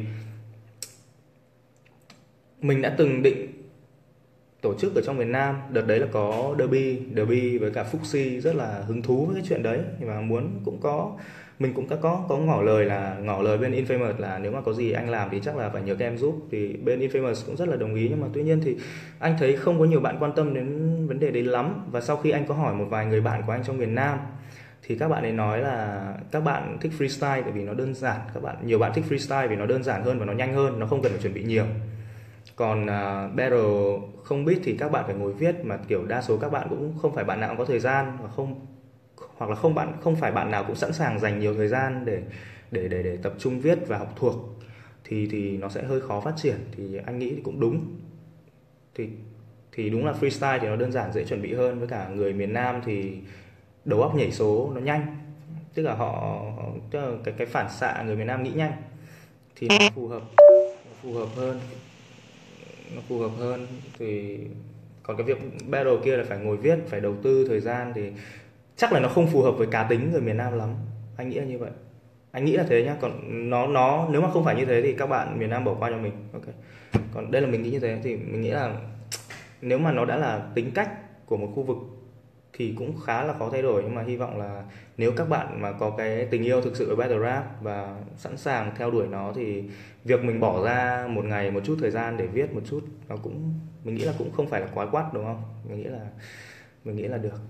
mình đã từng định tổ chức ở trong miền Nam, đợt đấy là có Derby, Derby với cả Fuxi rất là hứng thú với cái chuyện đấy, và muốn cũng có mình cũng có có có ngỏ lời là ngỏ lời bên Infamous là nếu mà có gì anh làm thì chắc là phải nhờ các em giúp. Thì bên Infamous cũng rất là đồng ý, nhưng mà tuy nhiên thì anh thấy không có nhiều bạn quan tâm đến vấn đề đấy lắm. Và sau khi anh có hỏi một vài người bạn của anh trong miền Nam thì các bạn ấy nói là các bạn thích freestyle tại vì nó đơn giản, các bạn nhiều bạn thích freestyle vì nó đơn giản hơn và nó nhanh hơn, nó không cần phải chuẩn bị nhiều. Còn uh, battle không beat thì các bạn phải ngồi viết, mà kiểu đa số các bạn cũng không phải bạn nào cũng có thời gian, và không hoặc là không bạn không phải bạn nào cũng sẵn sàng dành nhiều thời gian để để để để tập trung viết và học thuộc, thì thì nó sẽ hơi khó phát triển. Thì anh nghĩ thì cũng đúng. Thì thì đúng là freestyle thì nó đơn giản, dễ chuẩn bị hơn, với cả người miền Nam thì đầu óc nhảy số nó nhanh, tức là họ tức là cái cái phản xạ người miền Nam nghĩ nhanh thì nó phù hợp nó phù hợp hơn nó phù hợp hơn. Thì còn cái việc battle kia là phải ngồi viết, phải đầu tư thời gian, thì chắc là nó không phù hợp với cá tính người miền Nam lắm. Anh nghĩ là như vậy, anh nghĩ là thế nhá. Còn nó nó nếu mà không phải như thế thì các bạn miền Nam bỏ qua cho mình, ok. Còn đây là mình nghĩ như thế, thì mình nghĩ là nếu mà nó đã là tính cách của một khu vực thì cũng khá là khó thay đổi. Nhưng mà hy vọng là nếu các bạn mà có cái tình yêu thực sự với battle rap và sẵn sàng theo đuổi nó, thì việc mình bỏ ra một ngày một chút thời gian để viết một chút, nó cũng mình nghĩ là cũng không phải là quá quát, đúng không? Mình nghĩ là mình nghĩ là được.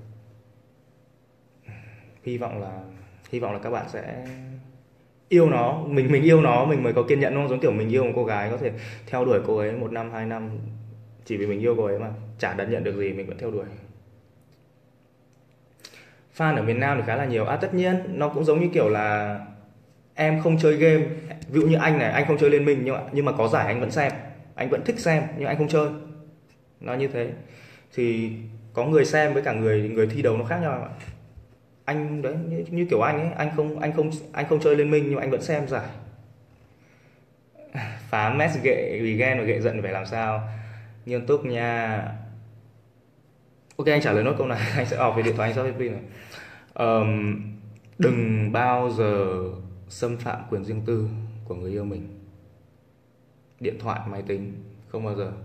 Hy vọng là hy vọng là các bạn sẽ yêu nó, mình mình yêu nó mình mới có kiên nhẫn, đúng không? Giống kiểu mình yêu một cô gái, có thể theo đuổi cô ấy một năm hai năm chỉ vì mình yêu cô ấy mà chả đã nhận được gì mình vẫn theo đuổi. Fan ở miền Nam thì khá là nhiều. À tất nhiên nó cũng giống như kiểu là em không chơi game, ví dụ như anh này, anh không chơi Liên Minh nhưng mà, nhưng mà có giải anh vẫn xem, anh vẫn thích xem nhưng anh không chơi, nó như thế. Thì có người xem với cả người người thi đấu nó khác nhau. Anh đấy như, như kiểu anh ấy, anh không anh không anh không chơi Liên Minh nhưng mà anh vẫn xem giải. Phá mess ghệ vì ghen và ghệ giận phải làm sao? Nghiêm túc nha. Ok, anh trả lời nốt câu này. Anh sẽ off về điện thoại, anh sẽ hết pin này. um, Đừng bao giờ xâm phạm quyền riêng tư của người yêu mình. Điện thoại, máy tính, không bao giờ.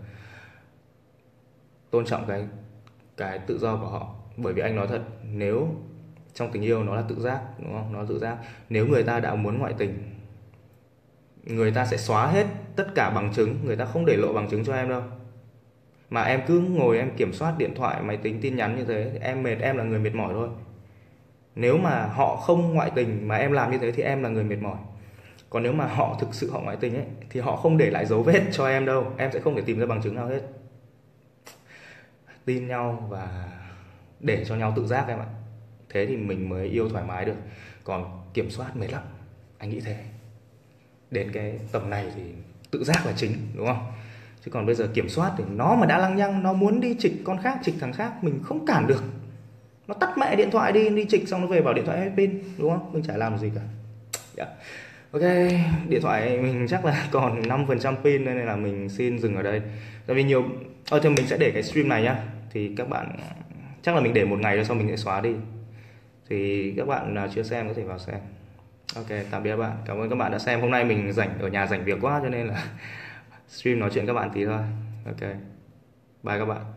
Tôn trọng cái cái tự do của họ. Bởi vì anh nói thật, nếu trong tình yêu nó là tự giác, đúng không? Nó là tự giác. Nếu người ta đã muốn ngoại tình, người ta sẽ xóa hết tất cả bằng chứng, người ta không để lộ bằng chứng cho em đâu. Mà em cứ ngồi em kiểm soát điện thoại, máy tính, tin nhắn như thế, em mệt, em là người mệt mỏi thôi. Nếu mà họ không ngoại tình mà em làm như thế thì em là người mệt mỏi. Còn nếu mà họ thực sự họ ngoại tình ấy, thì họ không để lại dấu vết cho em đâu, em sẽ không thể tìm ra bằng chứng nào hết. Tin nhau và để cho nhau tự giác em ạ. Thế thì mình mới yêu thoải mái được. Còn kiểm soát mệt lắm, anh nghĩ thế. Đến cái tầm này thì tự giác là chính, đúng không? Chứ còn bây giờ kiểm soát thì nó mà đã lăng nhăng, nó muốn đi trịch con khác, trịch thằng khác, mình không cản được. Nó tắt mẹ điện thoại đi, đi trịch xong nó về bảo điện thoại hết pin, đúng không? Mình chả làm gì cả. Yeah. Ok, điện thoại mình chắc là còn năm phần trăm pin nên là mình xin dừng ở đây. Tại vì nhiều Ờ thì mình sẽ để cái stream này nhá. Thì các bạn chắc là mình để một ngày rồi sau mình sẽ xóa đi. Thì các bạn chưa xem có thể vào xem. Ok, tạm biệt các bạn. Cảm ơn các bạn đã xem. Hôm nay mình rảnh ở nhà rảnh việc quá cho nên là stream nói chuyện các bạn tí thôi. Ok. Bye các bạn.